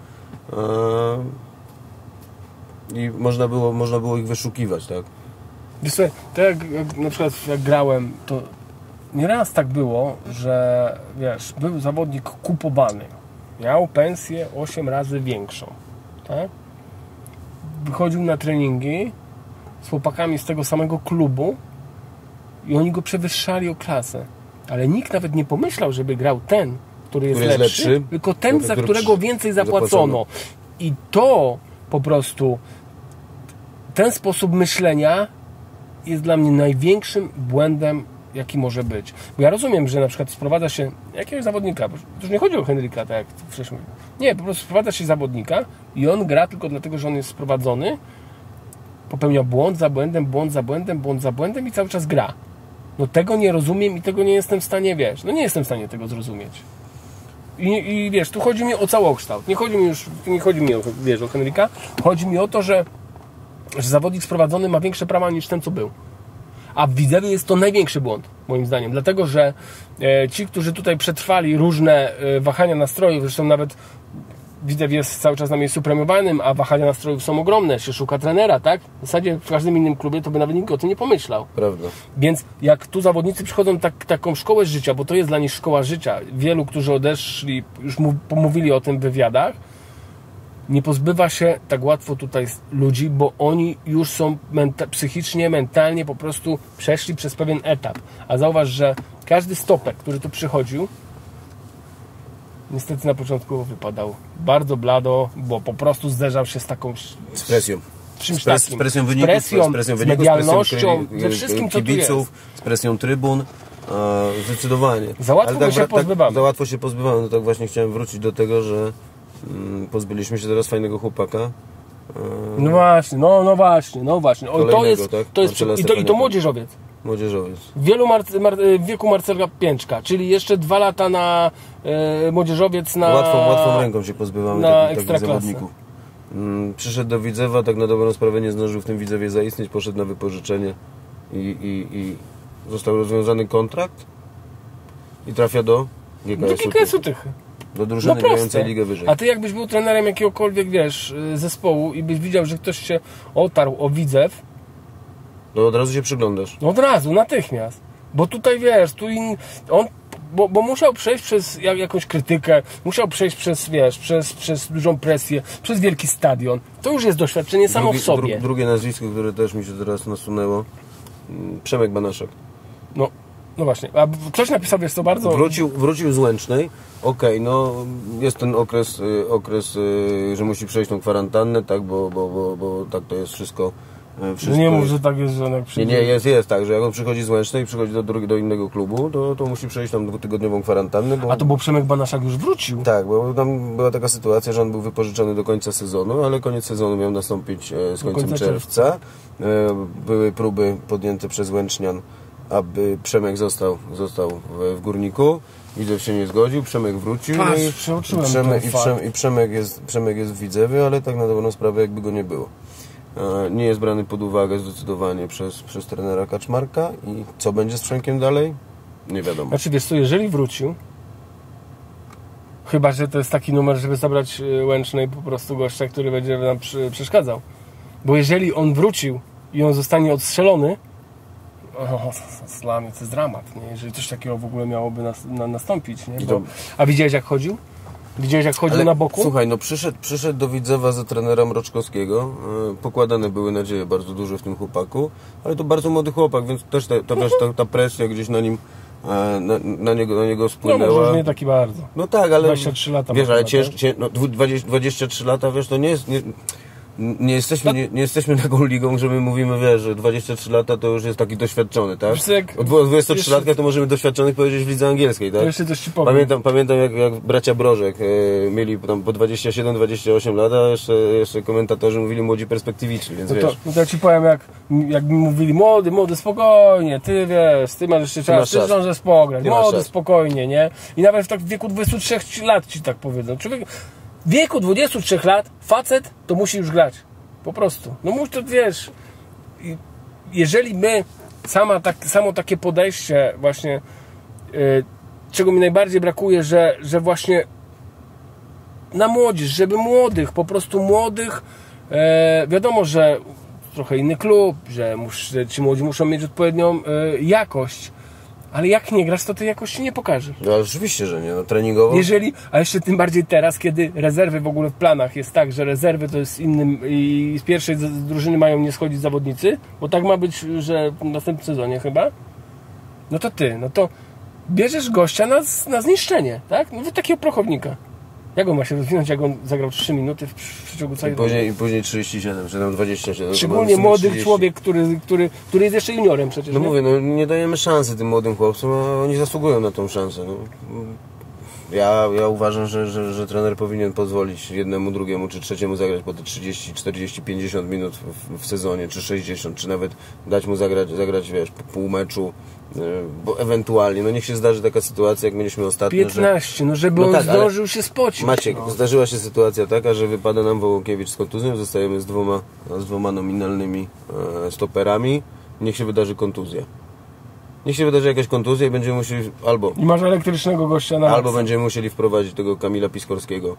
i można było ich wyszukiwać, tak? Wiesz co, tak jak na przykład jak grałem, to nieraz tak było, że wiesz, był zawodnik kupowany, miał pensję 8 razy większą, tak? Wychodził na treningi z chłopakami z tego samego klubu i oni go przewyższali o klasę. Ale nikt nawet nie pomyślał, żeby grał ten, który jest lepszy, tylko ten, za którego więcej zapłacono. I to po prostu, ten sposób myślenia jest dla mnie największym błędem, jaki może być. Bo ja rozumiem, że na przykład sprowadza się jakiegoś zawodnika, bo już nie chodzi o Henryka, tak jak wcześniej. Nie, po prostu sprowadza się zawodnika i on gra tylko dlatego, że on jest sprowadzony, popełnia błąd za błędem i cały czas gra. No tego nie rozumiem i tego nie jestem w stanie, wiesz, no nie jestem w stanie tego zrozumieć. I wiesz, tu chodzi mi o całokształt. Nie chodzi mi o, wiesz, o Henryka. Chodzi mi o to, że zawodnik sprowadzony ma większe prawa niż ten, co był. A w Widzewie jest to największy błąd, moim zdaniem. Dlatego, że ci, którzy tutaj przetrwali różne wahania nastrojów, zresztą nawet Widzew jest cały czas na miejscu premiowanym, a wahania nastrojów są ogromne, się szuka trenera, tak? W zasadzie w każdym innym klubie to by nawet nikt o tym nie pomyślał. Prawda. Więc jak tu zawodnicy przychodzą taką szkołę życia, bo to jest dla nich szkoła życia. Wielu, którzy odeszli, już pomówili o tym w wywiadach, nie pozbywa się tak łatwo tutaj ludzi, bo oni już są psychicznie, mentalnie po prostu przeszli przez pewien etap. A zauważ, że każdy stoper, który tu przychodził, niestety na początku wypadał bardzo blado, bo po prostu zderzał się z taką... Z presją. Czymś takim. Z presją wyników, z medialnością, ze wszystkim, co kibiców, tu jest. Z presją trybun. Zdecydowanie. Za łatwo się pozbywamy. Za łatwo się pozbywamy. No tak właśnie chciałem wrócić do tego, że pozbyliśmy się teraz fajnego chłopaka. No właśnie. I to młodzieżowiec. W wieku Marcela Pięczka, czyli jeszcze 2 lata na młodzieżowiec na... Łatwą ręką się pozbywamy takich zawodników. Przyszedł do Widzewa, tak na dobrą sprawę nie zdążył w tym Widzewie zaistnieć, poszedł na wypożyczenie i został rozwiązany kontrakt. i trafia do Do GKS-u GKS-u Tychy. do drużyny proste. grającej ligę wyżej. A ty jakbyś był trenerem jakiegokolwiek, wiesz, zespołu i byś widział, że ktoś się otarł o Widzew, To od razu się przyglądasz. no od razu, natychmiast. Bo tutaj, wiesz, on bo musiał przejść przez jakąś krytykę, musiał przejść przez, wiesz, przez dużą presję, przez wielki stadion. To już jest doświadczenie samo w sobie. Drugie nazwisko, które też mi się teraz nasunęło, Przemek Banaszak. No właśnie, a ktoś napisał, wiesz co, bardzo... Wrócił z Łęcznej. Okej, no jest ten okres, że musi przejść tą kwarantannę, tak, bo tak to jest wszystko. Nie mów, że tak jest, że on jak przyjdzie... Nie, jest tak, że jak on przychodzi z Łęcznej i przychodzi do innego klubu, to musi przejść tam 2-tygodniową kwarantannę. A to bo Przemek Banaszak już wrócił. Tak, bo tam była taka sytuacja, że on był wypożyczony do końca sezonu, ale koniec sezonu miał nastąpić z końcem czerwca. Były próby podjęte przez Łęcznian, aby Przemek został w Górniku. Widzew się nie zgodził, Przemek wrócił. I Przemek jest w Widzewie, ale tak na dobrą sprawę jakby go nie było. Nie jest brany pod uwagę zdecydowanie przez trenera Kaczmarka. I co będzie z Przemkiem dalej? Nie wiadomo. Znaczy, wiesz co, jeżeli wrócił, chyba że to jest taki numer, żeby zabrać Łęcznej po prostu gościa, który będzie nam przeszkadzał. Bo jeżeli on wrócił i on zostanie odstrzelony, dla mnie to jest dramat, nie? Jeżeli coś takiego w ogóle miałoby nastąpić, nie? A widziałeś jak chodził? Widziałeś jak chodził na boku? Słuchaj, no przyszedł do Widzewa za trenera Mroczkowskiego. Pokładane były nadzieje bardzo duże w tym chłopaku, ale to bardzo młody chłopak, więc też ta presja gdzieś na nim na niego spłynęła. No może nie taki bardzo. No tak, ale 23 lata. Wiesz, ale 23 lata, wiesz, to nie jest... Nie jesteśmy taką ligą, że my mówimy, wiesz, że 23 lata to już jest taki doświadczony, tak? Od 23 latka to możemy doświadczonych powiedzieć w lidze angielskiej, tak? To jeszcze coś ci powiem. Pamiętam jak bracia Brożek mieli tam po 27-28 lat, a jeszcze komentatorzy mówili młodzi perspektywiczni, więc wiesz. No to ja ci powiem, jak mi mówili, młody, spokojnie, ty wiesz, ty masz jeszcze czas, ty zdążysz pograć, młody, spokojnie, nie? I nawet w wieku 23 lat ci tak powiedzą. Człowiek w wieku 23 lat facet to musi już grać. Po prostu. No musi to, wiesz, jeżeli my samo takie podejście właśnie, czego mi najbardziej brakuje, że właśnie na młodzież, żeby młodych, po prostu młodych, wiadomo, że trochę inny klub, że ci młodzi muszą mieć odpowiednią jakość. Ale jak nie grasz, to tej jakości nie pokażesz. No oczywiście, że nie, no treningowo. A jeszcze tym bardziej teraz, kiedy rezerwy w ogóle w planach jest tak, że rezerwy to jest innym i z pierwszej drużyny mają nie schodzić zawodnicy, bo tak ma być, że w następnym sezonie chyba. No to bierzesz gościa na zniszczenie, tak? No takiego prochownika. Jak on ma się rozwinąć, jak on zagrał 3 minuty w przeciągu całej I później 37, czy tam 27. Szczególnie młody człowiek, który jest jeszcze juniorem przecież. No mówię, no nie dajemy szansy tym młodym chłopcom, a oni zasługują na tą szansę. No. Ja uważam, że trener powinien pozwolić jednemu, drugiemu czy trzeciemu zagrać po te 30, 40, 50 minut w sezonie, czy 60, czy nawet dać mu zagrać wiesz, pół meczu, bo ewentualnie, no niech się zdarzy taka sytuacja, jak mieliśmy ostatnio, 15, żeby on zdążył się spocić. Maciek, zdarzyła się sytuacja taka, że wypada nam Wołąkiewicz z kontuzją, zostajemy z dwoma nominalnymi stoperami, niech się wydarzy kontuzja. Niech się wydarzy jakaś kontuzja i będziemy musieli I masz elektrycznego gościa na albo będziemy musieli wprowadzić tego Kamila Piskorskiego,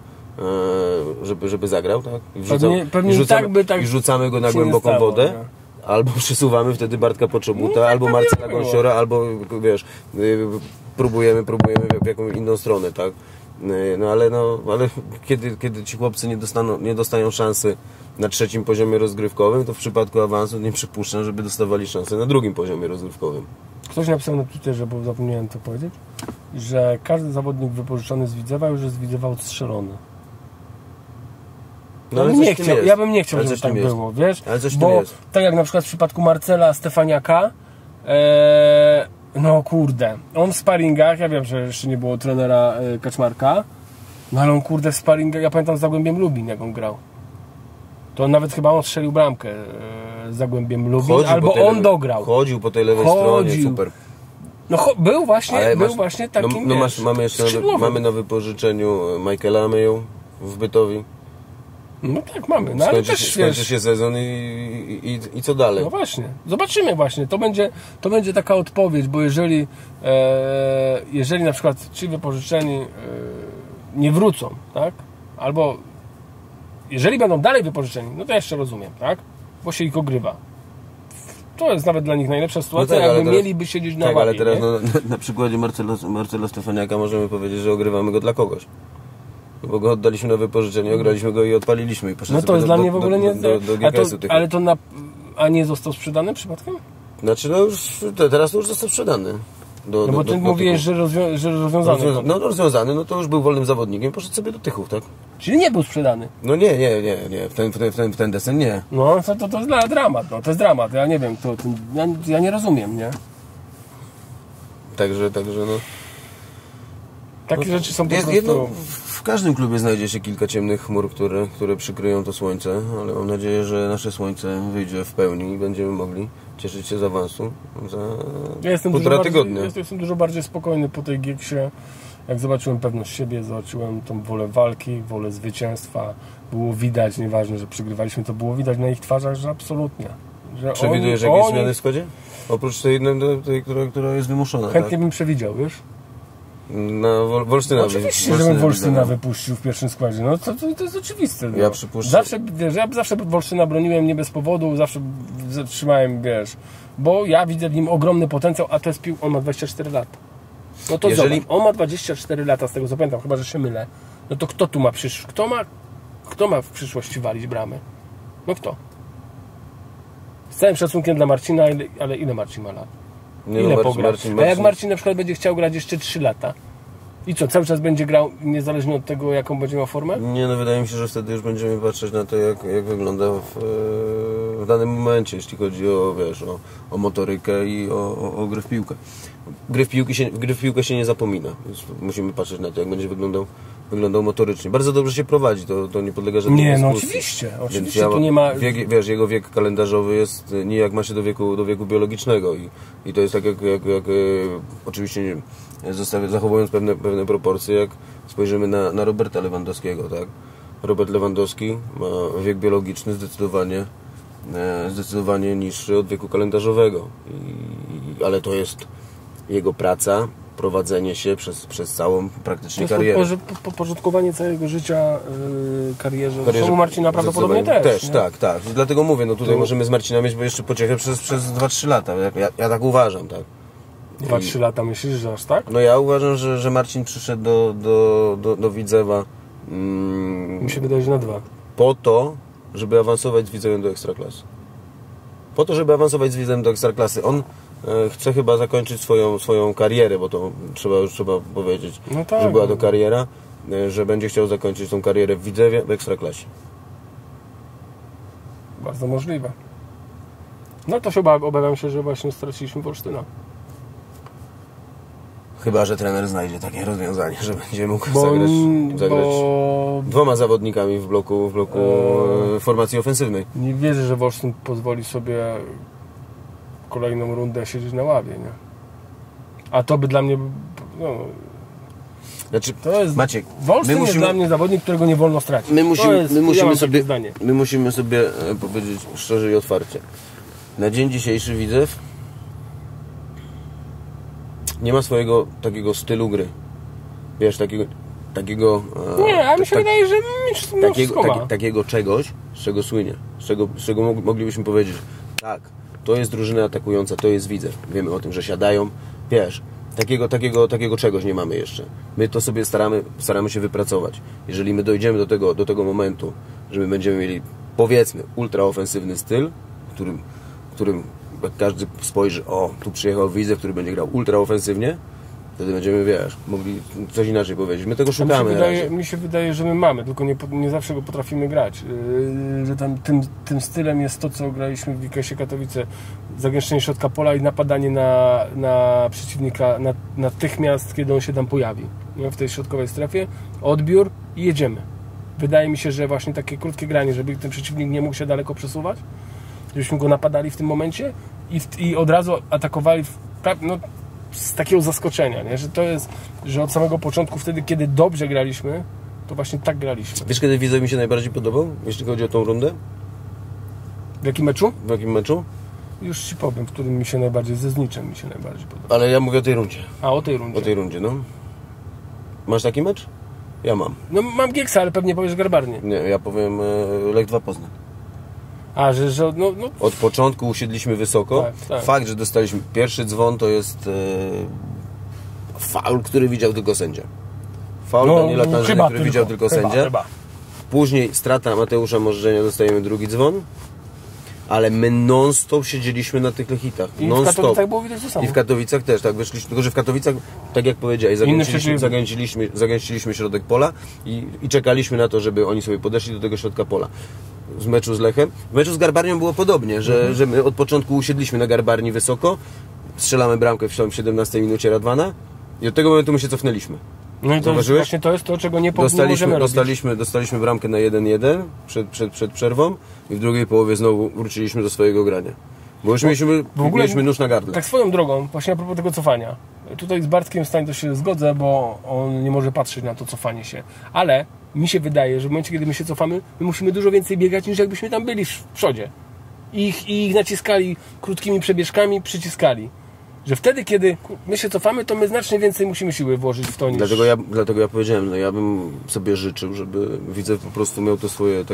żeby zagrał, tak? I rzucamy go na głęboką wodę. Nie? Albo przesuwamy wtedy Bartka Poczobuta, albo Marcela Gąsiora, albo wiesz, próbujemy w jakąś inną stronę, tak? Ale kiedy ci chłopcy nie dostają szansy na trzecim poziomie rozgrywkowym, to w przypadku awansu nie przypuszczam, żeby dostawali szansę na drugim poziomie rozgrywkowym. Ktoś napisał na Twitterze, bo zapomniałem to powiedzieć, że każdy zawodnik wypożyczony z Widzewa już jest z Widzewa odstrzelony. Ja bym nie chciał, żeby tak było, wiesz? Bo tak jak na przykład w przypadku Marcela Stefaniaka, no kurde, on w sparingach, ja wiem, że jeszcze nie było trenera Kaczmarka, no ale on kurde w sparingach, ja pamiętam z Zagłębiem Lubin, jak on grał. To on nawet chyba odstrzelił bramkę z Zagłębiem Lubin, albo on dograł. Chodził po tej lewej stronie, super. No był właśnie takim, mamy na wypożyczeniu Michaela Ameją w Bytowi. No tak, mamy. No, ale skończy się sezon i co dalej? No właśnie. Zobaczymy właśnie. To będzie taka odpowiedź, bo jeżeli na przykład ci wypożyczeni nie wrócą, tak? Albo jeżeli będą dalej wypożyczeni, no to ja jeszcze rozumiem, tak? Bo się ich ogrywa. To jest nawet dla nich najlepsza sytuacja, jakby teraz, mieliby siedzieć na ławie. Ale teraz na przykładzie Marcela Stefaniaka możemy powiedzieć, że ogrywamy go dla kogoś. Bo go oddaliśmy na wypożyczenie, ograliśmy go i odpaliliśmy. I no to jest dla mnie w ogóle nie... do GKS-u ale to a nie został sprzedany przypadkiem? Znaczy no już, teraz to już został sprzedany. No bo ty mówiłeś, że rozwiązany. No rozwiązany, no to już był wolnym zawodnikiem, poszedł sobie do Tychów, tak? Czyli nie był sprzedany? No nie, w ten desen nie. No to jest dramat, no to jest dramat, ja nie wiem, ja nie rozumiem, nie? Także no... Takie rzeczy są po prostu... W każdym klubie znajdzie się kilka ciemnych chmur, które przykryją to słońce, ale mam nadzieję, że nasze słońce wyjdzie w pełni i będziemy mogli cieszyć się z awansu za półtora tygodnia. Jestem dużo bardziej spokojny po tej Gieksie. Jak zobaczyłem pewność siebie, zobaczyłem tą wolę walki, wolę zwycięstwa. Było widać, nieważne, że przegrywaliśmy, to było widać na ich twarzach, że absolutnie. Że przewidujesz jakieś zmiany w składzie? Oprócz tej jednej, która jest wymuszona. Chętnie bym przewidział, wiesz? Na Wolsztyna. Oczywiście, żebym Wolsztyna wypuścił w pierwszym składzie. No to jest oczywiste. No. Ja przypuszczam. Zawsze Wolsztyna broniłem nie bez powodu, zawsze zatrzymałem, wiesz, bo ja widzę w nim ogromny potencjał, a to jest on ma 24 lata. No to zobacz, on ma 24 lata, z tego co pamiętam, chyba że się mylę. No to kto tu ma kto ma w przyszłości walić bramy? No kto? Z całym szacunkiem dla Marcina, ale ile Marcin ma lat? Ile pogra? A jak Marcin na przykład będzie chciał grać jeszcze 3 lata? I co, cały czas będzie grał niezależnie od tego, jaką będzie miał formę? Nie, no wydaje mi się, że wtedy już będziemy patrzeć na to, jak wygląda w danym momencie, jeśli chodzi o, wiesz, o motorykę i o grę w piłkę. Gry w piłkę się nie zapomina, więc musimy patrzeć na to, jak będzie wyglądał motorycznie. Bardzo dobrze się prowadzi, to nie podlega żadnej dyskusji. Nie, no oczywiście tu nie ma... Wiesz, jego wiek kalendarzowy jest nijak ma się do wieku biologicznego i to jest tak jak oczywiście zachowując pewne proporcje, jak spojrzymy na Roberta Lewandowskiego, tak? Robert Lewandowski ma wiek biologiczny zdecydowanie niższy od wieku kalendarzowego, ale to jest jego praca, prowadzenie się przez całą praktycznie karierę. To jest podporządkowanie całego życia karierze. Zresztą Marcina prawdopodobnie też. Tak. Dlatego mówię, no tutaj możemy z Marcina mieć jeszcze pociechę przez 2-3 lata. Ja tak uważam, tak. 2-3 lata myślisz, że aż tak? No ja uważam, że Marcin przyszedł do Widzewa mi się wydaje, że na 2. Po to, żeby awansować z Widzewem do Ekstraklasy. On chce chyba zakończyć swoją karierę, bo to trzeba powiedzieć, no tak, że była to kariera, że będzie chciał zakończyć tą karierę w Widzewie, w Ekstraklasie. Bardzo możliwe. No to chyba obawiam się, że właśnie straciliśmy Wolsztyna. Chyba że trener znajdzie takie rozwiązanie, że będzie mógł zagrać 2 zawodnikami w bloku formacji ofensywnej. Nie wierzę, że Wolsztyn pozwoli sobie kolejną rundę siedzieć na ławie, nie? A to by dla mnie... No, znaczy, to jest... Maciek, Wolsztyn jest dla mnie zawodnik, którego nie wolno stracić. My musimy sobie powiedzieć szczerze i otwarcie. Na dzień dzisiejszy Widzew nie ma swojego takiego stylu gry. Wiesz, takiego nie, a mi się wydaje, że takiego czegoś, z czego słynie, z czego moglibyśmy powiedzieć, tak, to jest drużyna atakująca, to jest Widzew. Wiemy o tym, że siadają, wiesz, takiego czegoś nie mamy jeszcze. My to sobie staramy się wypracować. Jeżeli my dojdziemy do tego momentu, że my będziemy mieli, powiedzmy, ultraofensywny styl, którym jak każdy spojrzy, tu przyjechał Widzew, który będzie grał ultraofensywnie, wtedy będziemy, wiesz, mogli coś inaczej powiedzieć. My tego szukamy. Mi się wydaje, że my mamy, tylko nie zawsze go potrafimy grać. Że tym stylem jest to, co graliśmy w GKS-ie Katowice. Zagęszczenie środka pola i napadanie na przeciwnika natychmiast, kiedy on się tam pojawi. No, w tej środkowej strefie. Odbiór i jedziemy. Wydaje mi się, że właśnie takie krótkie granie, żeby ten przeciwnik nie mógł się daleko przesuwać, żebyśmy go napadali w tym momencie i od razu atakowali z takiego zaskoczenia, nie? Że to jest, że od samego początku, wtedy kiedy dobrze graliśmy, To właśnie tak graliśmy. Wiesz, kiedy Widzew mi się najbardziej podobał, jeśli chodzi o tą rundę? W jakim meczu? W jakim meczu? Już Ci powiem, w którym mi się najbardziej, ze Zniczem mi się najbardziej podobał. Ale ja mówię o tej rundzie. A, o tej rundzie. O tej rundzie, no. Masz taki mecz? Ja mam. No mam Gieksa, ale pewnie powiesz Garbarnie. Nie, ja powiem Lech 2 Poznań. A, że no... Od początku usiedliśmy wysoko. Tak. Fakt, że dostaliśmy pierwszy dzwon, to jest faul, który widział tylko sędzia. Faul Daniela Tanżyny, który widział tylko sędzia. Chyba. Później strata Mateusza Możdżenia, dostajemy drugi dzwon. Ale my non-stop siedzieliśmy na tych Lechitach. I w Katowicach było widać to samo. I w Katowicach też, tak, wyszliśmy. Tylko że w Katowicach, tak jak powiedziałeś, zagęciliśmy środek pola i czekaliśmy na to, żeby oni sobie podeszli do tego środka pola. Z meczu z Lechem. W meczu z Garbarnią było podobnie, że my od początku usiedliśmy na Garbarni wysoko, strzelamy bramkę w 17 minucie Radwana i od tego momentu my się cofnęliśmy. No i to jest właśnie to jest to, czego nie możemy robić. Dostaliśmy bramkę na 1-1 przed przerwą i w drugiej połowie znowu wróciliśmy do swojego grania. Bo już mieliśmy nóż na gardle. Tak swoją drogą, właśnie a propos tego cofania. Tutaj z Bartkiem Stań to się zgodzę, bo on nie może patrzeć na to cofanie się. Ale mi się wydaje, że w momencie, kiedy my się cofamy, my musimy dużo więcej biegać, niż jakbyśmy tam byli w przodzie. I ich naciskali krótkimi przebieżkami, przyciskali. Że wtedy, kiedy my się cofamy, to my znacznie więcej musimy siły włożyć w to niż... Dlatego ja powiedziałem, no ja bym sobie życzył, żeby Widzew po prostu miał to swoje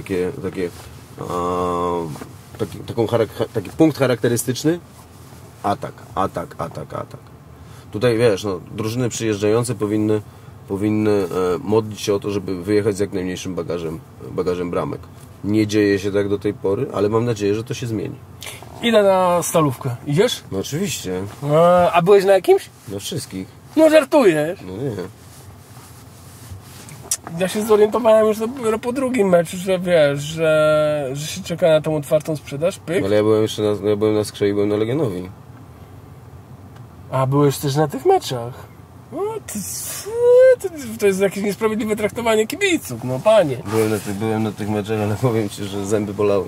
taki punkt charakterystyczny. Atak. Tutaj wiesz, no, drużyny przyjeżdżające powinny modlić się o to, żeby wyjechać z jak najmniejszym bagażem bramek. Nie dzieje się tak do tej pory, ale mam nadzieję, że to się zmieni. Idę na Stalówkę. Idziesz? No oczywiście. A byłeś na jakimś? Na wszystkich. No żartujesz. No nie. Ja się zorientowałem już dopiero po drugim meczu, że wiesz, że się czeka na tą otwartą sprzedaż, pyk. Ale ja byłem na Skrze i byłem na Legionowi. A byłeś też na tych meczach. No, to jest jakieś niesprawiedliwe traktowanie kibiców, no panie. Byłem na tych meczach, ale powiem Ci, że zęby bolały.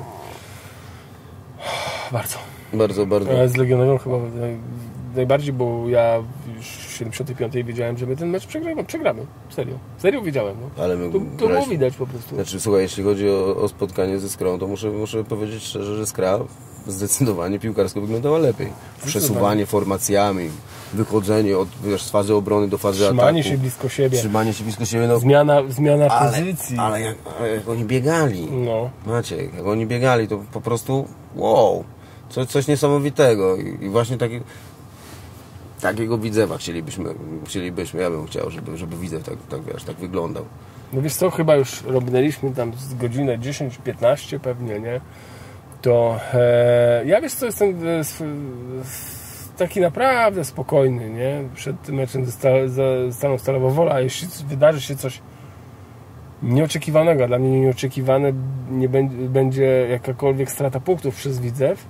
Bardzo. Bardzo. Ja z Legionową chyba najbardziej, bo ja już w 75 wiedziałem, że my ten mecz przegramy. Serio wiedziałem. No. Ale my to było widać po prostu. Znaczy, słuchaj, jeśli chodzi o spotkanie ze Skrą, to muszę powiedzieć szczerze, że Skra zdecydowanie piłkarsko wyglądała lepiej. Przesuwanie formacjami, wychodzenie z fazy obrony do fazy ataku. Trzymanie się blisko siebie. No. Zmiana pozycji. Ale jak oni biegali. No. Maciek, jak oni biegali, to po prostu wow. Coś niesamowitego. I właśnie takiego Widzewa chcielibyśmy, ja bym chciał, żeby Widzew tak wyglądał. No wiesz co, chyba już robnęliśmy tam z godzinę 10-15 pewnie, nie? To ja wiesz co, jestem taki naprawdę spokojny, nie? Przed tym meczem ze Stalą Stalowa Wola, a jeśli wydarzy się coś nieoczekiwanego, dla mnie nieoczekiwane nie będzie jakakolwiek strata punktów przez Widzew,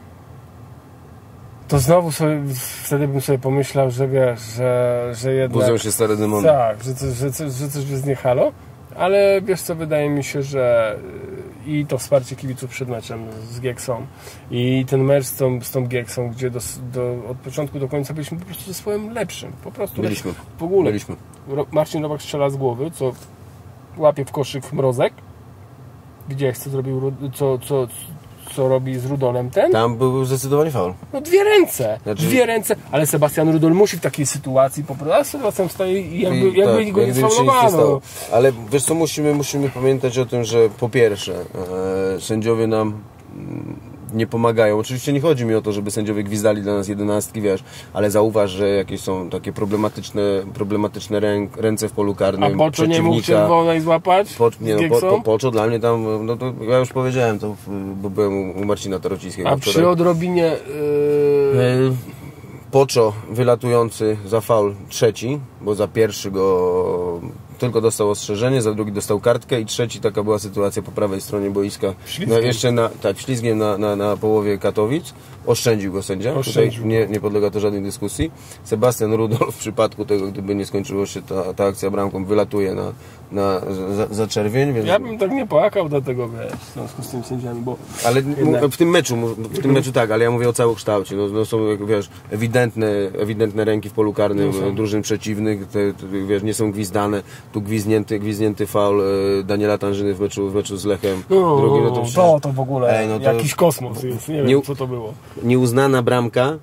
to znowu wtedy bym sobie pomyślał, że wiesz, że jednak... Budzą się stare demony. Tak, że coś jest nie halo, ale wiesz co, wydaje mi się, że i to wsparcie kibiców przed meczem z Gieksą i ten mecz z tą Gieksą, gdzie od początku do końca byliśmy po prostu ze swoim lepszym. Po prostu byliśmy. W ogóle. Byliśmy. Marcin Nowak strzela z głowy, co łapie w koszyk Mrozek. Widziałeś, co zrobił, co robi z Rudolem ten? Tam był zdecydowanie faul. No dwie ręce, ale Sebastian Rudol musi w takiej sytuacji po prostu, a Sebastian staje i jakby go nie sfaulowano. Ale wiesz co, musimy pamiętać o tym, że po pierwsze sędziowie nam nie pomagają. Oczywiście nie chodzi mi o to, żeby sędziowie gwizdali dla nas 11, wiesz, ale zauważ, że jakieś są takie problematyczne ręce w polu karnym. A Poczo nie mógł czerwonej złapać? Poczo dla mnie tam, no to ja już powiedziałem to, bo byłem u Marcina Tarocińskiego. A przy odrobinie... Poczo wylatujący za faul trzeci, bo za pierwszy go tylko dostał ostrzeżenie, za drugi dostał kartkę i trzeci, taka była sytuacja po prawej stronie boiska. Jeszcze ślizgiem na połowie Katowic. Oszczędził go sędzia. Tutaj nie podlega to żadnej dyskusji. Sebastian Rudolf w przypadku tego, gdyby nie skończyło się ta akcja bramką, wylatuje za czerwień. Więc... Ja bym tak nie płakał do tego, wiesz, w związku z tymi sędziami, bo... Ale w tym meczu tak, ale ja mówię o całokształcie. No są, jak wiesz, ewidentne ręki w polu karnym drużyn przeciwnych, wiesz, nie są gwizdane. Tu gwizdnięty faul Daniela Tanżyny w meczu z Lechem. Drugi, to w ogóle jakiś kosmos jest, nie wiem co to było. Nieuznana bramka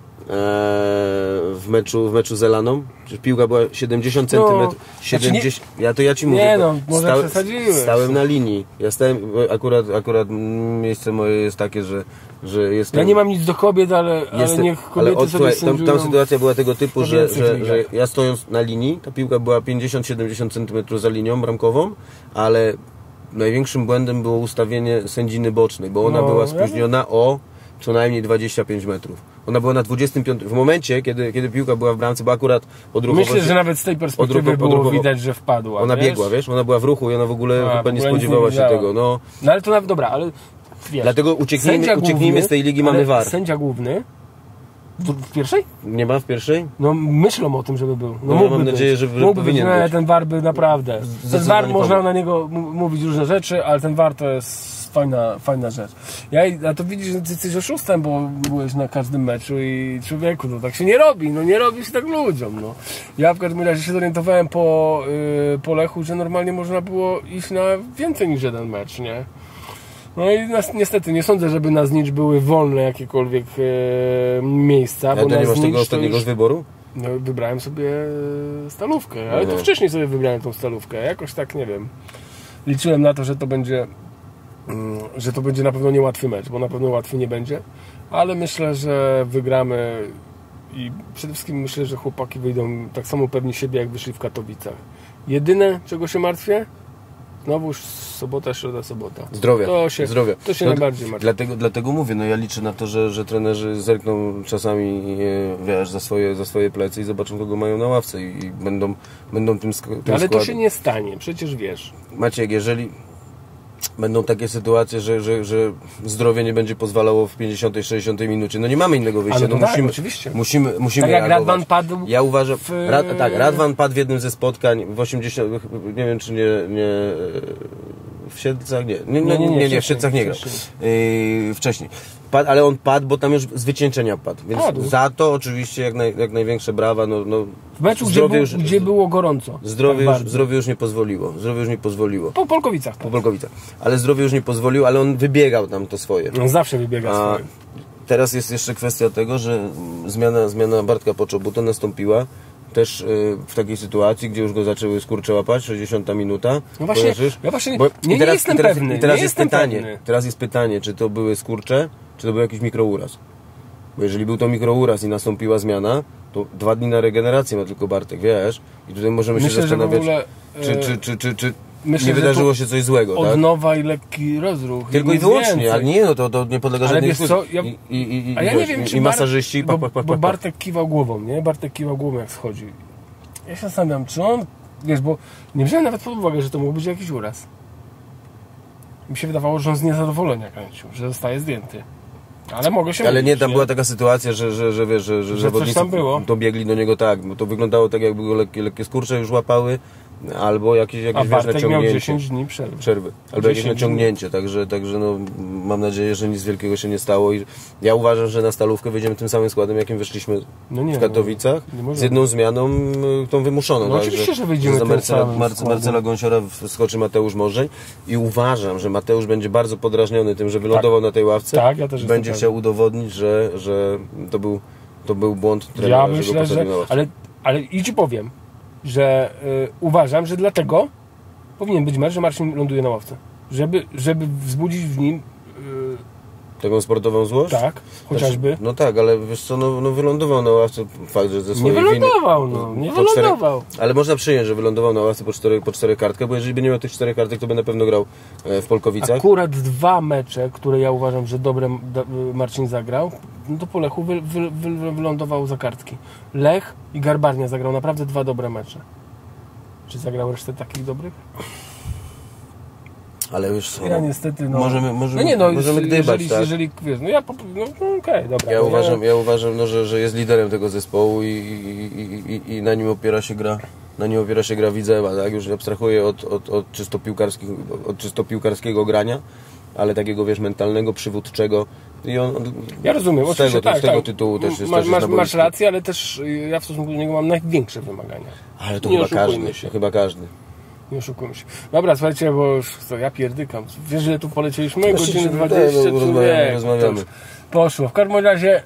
w meczu z Elaną. Piłka była 70 cm. 70, ja ci mówię. Nie no, może przesadziłeś. Stałem na linii. Ja stałem, akurat miejsce moje jest takie, że jestem... Ja nie mam nic do kobiet, ale niech kobiety sobie sędziują. Tam sytuacja była tego typu, że ja stojąc na linii, ta piłka była 50-70 cm za linią bramkową, ale największym błędem było ustawienie sędziny bocznej, bo ona była spóźniona o co najmniej 25 metrów. Ona była na 25. W momencie, kiedy piłka była w bramce, bo akurat odruchowo... Myślę, że nawet z tej perspektywy było widać, że wpadła. Ona biegła, wiesz? Ona była w ruchu i ona w ogóle chyba nie spodziewała się tego. No ale to nawet dobra, ale wiesz, dlatego ucieknijmy z tej ligi, mamy VAR. Sędzia główny w pierwszej? Nie ma w pierwszej? No myślą o tym, żeby był. No mam nadzieję, że powinien być. Ten VAR by naprawdę... Ten VAR można na niego mówić różne rzeczy, ale ten VAR to jest fajna rzecz. A to widzisz, że ty jesteś oszustem, bo byłeś na każdym meczu i człowieku, no tak się nie robi, no nie robi się tak ludziom, no. Ja w każdym razie się zorientowałem po Lechu, że normalnie można było iść na więcej niż jeden mecz, nie? No i niestety nie sądzę, żeby na Znicz były wolne jakiekolwiek miejsca. Ale to nie masz tego ostatniego wyboru? No, wybrałem sobie Stalówkę, ale to wcześniej sobie wybrałem tą Stalówkę. Jakoś tak, nie wiem. Liczyłem na to, że to będzie na pewno niełatwy mecz, bo na pewno łatwy nie będzie, ale myślę, że wygramy i przede wszystkim myślę, że chłopaki wyjdą tak samo pewni siebie, jak wyszli w Katowicach. Jedyne, czego się martwię, znowu sobota, środa, sobota. Zdrowie. To się najbardziej martwi. Dlatego mówię, no ja liczę na to, że trenerzy zerkną czasami, wiesz, za swoje plecy i zobaczą, kogo mają na ławce i będą tym ale składem. To się nie stanie, przecież wiesz. Maciek, jeżeli będą takie sytuacje, że zdrowie nie będzie pozwalało w 50-60 minucie. No nie mamy innego wyjścia. No musimy, oczywiście. Musimy tak jak Radwan padł. Ja uważam, Radwan padł w jednym ze spotkań w 80, nie wiem czy nie w Siedlcach, nie, w Siedlcach nie grał. Wcześniej. Ale on padł, bo tam już z wycieńczenia padł. Więc za to oczywiście jak największe brawa. No, w meczu, gdzie było gorąco. Zdrowie już nie pozwoliło. Po Polkowicach. Ale zdrowie już nie pozwoliło, ale on wybiegał tam to swoje. On zawsze wybiega swoje. Teraz jest jeszcze kwestia tego, że zmiana Bartka Poczobuta nastąpiła też w takiej sytuacji, gdzie już go zaczęły skurcze łapać, 60 minuta. No właśnie, nie jestem pewny. Teraz jest pytanie, czy to były skurcze, czy to był jakiś mikrouraz. Bo jeżeli był to mikrouraz i nastąpiła zmiana, to 2 dni na regenerację ma tylko Bartek, wiesz? I tutaj możemy się zastanawiać, czy nie wydarzyło się coś złego, tak? Odnowa i lekki rozruch. Tylko i wyłącznie, ale nie, no to nie podlega żadnej dyskusji. Ja nie wiem, czy masażyści, bo Bartek kiwał głową, nie? Bartek kiwał głową, jak schodzi. Ja się zastanawiam, czy on, wiesz, bo nie wziąłem nawet pod uwagę, że to mógł być jakiś uraz. Mi się wydawało, że on z niezadowolenia kręcił, że zostaje zdjęty. Ale mogę się mylić, nie, tam była taka sytuacja, że wiesz, że zawodnicy dobiegli do niego tak, bo to wyglądało tak, jakby go lekkie skurcze już łapały, albo jakieś naciągnięcie. Miał 10 dni przerwy. Albo jakieś naciągnięcie, także no, mam nadzieję, że nic wielkiego się nie stało i ja uważam, że na Stalówkę wyjdziemy tym samym składem, jakim wyszliśmy w Katowicach, z jedną zmianą, tą wymuszoną. No oczywiście, że wyjdziemy tym samym Marcela Gąsiora wskoczy Mateusz Morzeń i uważam, że Mateusz będzie bardzo podrażniony tym, że wylądował na tej ławce. Tak, ja też będzie chciał udowodnić, że to był błąd trenera, ja myślę, że ale i ci powiem, że uważam, że dlatego powinien być mecz, że Marcin ląduje na ławce. Żeby wzbudzić w nim taką sportową złość? Tak, chociażby. No tak, ale wiesz co, no wylądował na ławce, fakt, że ze swojej nie wylądował. Ale można przyjąć, że wylądował na ławce po 4 kartkach, bo jeżeli by nie miał tych 4 kartek, to by na pewno grał w Polkowicach. Akurat 2 mecze, które ja uważam, że dobre Marcin zagrał, no to po Lechu wylądował za kartki. Lech i Garbarnia zagrał naprawdę 2 dobre mecze. Czy zagrał resztę takich dobrych? Ale już co, ja niestety, możemy gdybać, jeżeli wiesz, okej, dobra. Ja uważam, że jest liderem tego zespołu i na nim opiera się gra na nim opiera się gra Widzewa, tak? Już abstrahuję od czysto piłkarskiego grania, ale takiego, wiesz, mentalnego, przywódczego. I ja rozumiem, z tego tytułu też jest masz rację, ale też ja w stosunku do niego mam największe wymagania. Ale to chyba każdy. Nie oszukujmy się. Dobra, słuchajcie, bo już ja pierdykam. Wiesz, że tu polecieliśmy? Godziny 20, rozmawiamy. Poszło. W każdym razie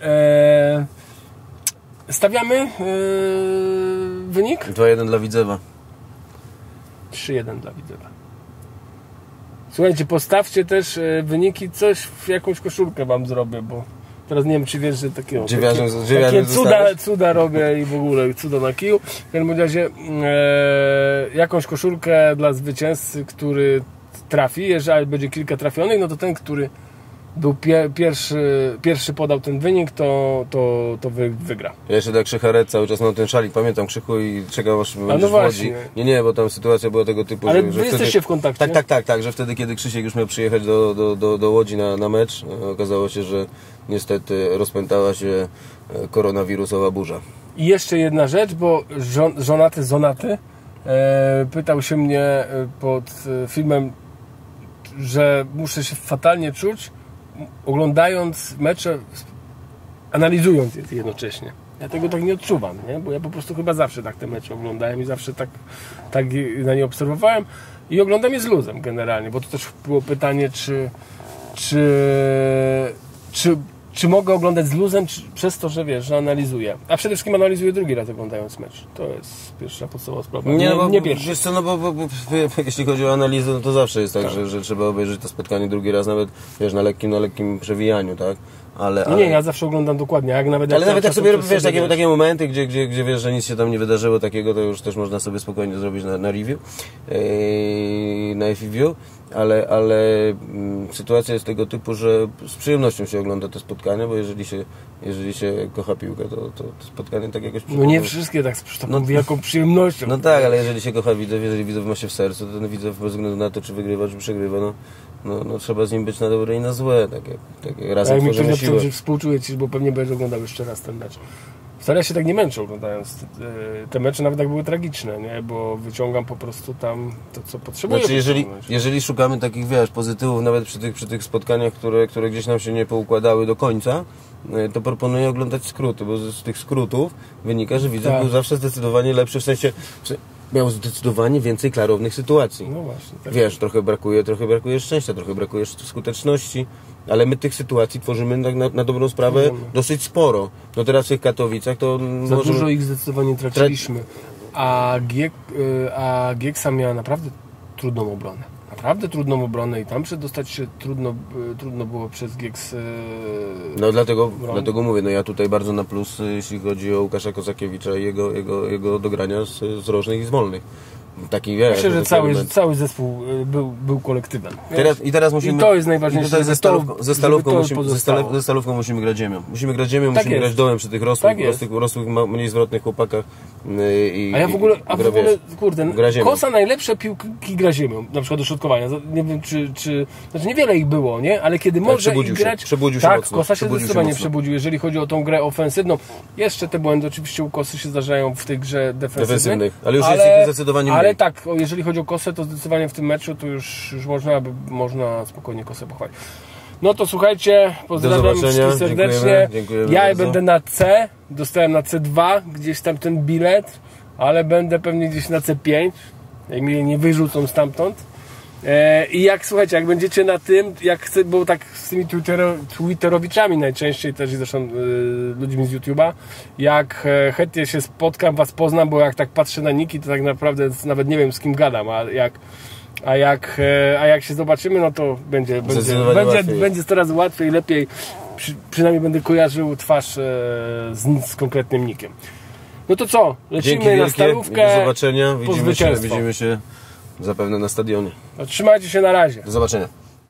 stawiamy wynik? 2-1 dla Widzewa. 3-1 dla Widzewa. Słuchajcie, postawcie też wyniki, coś w jakąś koszulkę wam zrobię, bo teraz nie wiem, czy wiesz, że takie cuda robię i w ogóle cuda na kiju. W każdym razie jakąś koszulkę dla zwycięzcy, który trafi, jeżeli będzie kilka trafionych, no to ten, który był pierwszy podał ten wynik, to wygra. Ja jeszcze tak Krzycharet cały czas mam ten szalik, pamiętam Krzychu i czekam aż będziesz w Łodzi. Nie, bo tam sytuacja była tego typu, ale że wy jesteście w kontakcie? Tak, że wtedy, kiedy Krzysiek już miał przyjechać do Łodzi na mecz, okazało się, że niestety rozpętała się koronawirusowa burza. I jeszcze jedna rzecz, bo Zonaty pytał się mnie pod filmem, że muszę się fatalnie czuć, oglądając mecze, analizując je jednocześnie. Ja tego tak nie odczuwam, nie? Bo ja po prostu chyba zawsze tak te mecze oglądałem i zawsze tak na nie obserwowałem i oglądam je z luzem generalnie, bo to też było pytanie, czy mogę oglądać z luzem przez to, że wiesz, że analizuję. A przede wszystkim analizuję drugi raz oglądając mecz. To jest pierwsza podstawowa sprawa. Nie pierwsza. Wiesz co, bo jeśli chodzi o analizę, no to zawsze jest tak, że trzeba obejrzeć to spotkanie drugi raz, nawet wiesz, na lekkim przewijaniu, tak? Ale... Nie, ja zawsze oglądam dokładnie, jak nawet... Ale nawet jak sobie wiesz, takie momenty, gdzie wiesz, że nic się tam nie wydarzyło takiego, to już też można sobie spokojnie zrobić na review, na FView, ale sytuacja jest tego typu, że z przyjemnością się ogląda te spotkania, bo jeżeli się kocha piłkę, to spotkanie tak jakoś... No nie wszystkie tak mówi jaką przyjemnością. No tak, ale jeżeli się kocha widzew, jeżeli widzew ma się w sercu, to ten widzew bez względu na to, czy wygrywa, czy przegrywa, no trzeba z nim być na dobre i na złe, tak jak razem tworzymy siłę. Ja współczuję Ci, bo pewnie będziesz oglądał jeszcze raz ten mecz. Wcale się tak nie męczę oglądając te mecze, nawet jak były tragiczne, nie? Bo wyciągam po prostu tam to, co potrzebuję. Znaczy, jeżeli szukamy takich, wiesz, pozytywów nawet przy tych spotkaniach, które gdzieś nam się nie poukładały do końca, to proponuję oglądać skróty, bo z tych skrótów wynika, że widzew był zawsze zdecydowanie lepszy, w sensie miał zdecydowanie więcej klarownych sytuacji. No właśnie. Tak. Wiesz, trochę brakuje szczęścia, trochę brakuje skuteczności, ale my tych sytuacji tworzymy na dobrą sprawę dosyć sporo. No teraz w tych Katowicach to... Dużo ich zdecydowanie traciliśmy. A Gieksa miała naprawdę trudną obronę. Naprawdę trudną obronę i tam przedostać się trudno było przez Gieks. No dlatego mówię, no ja tutaj bardzo na plus, jeśli chodzi o Łukasza Kozakiewicza i jego dogrania z rożnych i z wolnych. Taki, myślę, że cały zespół był kolektywem. Teraz musimy... I to jest najważniejsze. Tutaj ze Stalówką musimy grać ziemią. Musimy grać ziemią, musimy grać dołem przy tych rosłych, mniej zwrotnych chłopakach. A ja w ogóle, kurde, Kosa najlepsze piłki gra ziemią, na przykład do środkowania. Nie wiem, czy znaczy niewiele ich było, nie? Ale kiedy może grać... Przebudził się mocno. Kosa się zdecydowanie przebudził. Jeżeli chodzi o tą grę ofensywną, jeszcze te błędy oczywiście u Kosy się zdarzają w tej grze defensywnej. Ale już jest ich zdecydowanie mniej. Ale tak, jeżeli chodzi o Kosę, to zdecydowanie w tym meczu to już można spokojnie Kosę pochwalić. No to słuchajcie, pozdrawiam wszystkich serdecznie. Dziękujemy ja bardzo. będę na C, dostałem na C2 gdzieś tam ten bilet, ale będę pewnie gdzieś na C5, jak mnie nie wyrzucą stamtąd. I słuchajcie, jak będziecie na tym, bo tak z tymi twitterowiczami najczęściej też i zresztą ludźmi z YouTube'a, jak chętnie się spotkam, was poznam, bo jak tak patrzę na niki, to tak naprawdę nawet nie wiem, z kim gadam, a jak się zobaczymy, no to będzie coraz łatwiej, lepiej, przynajmniej będę kojarzył twarz z konkretnym nikiem. No to co? Lecimy na Stalówkę. Do zobaczenia, widzimy się zapewne na stadionie. Trzymajcie się, na razie. Do zobaczenia.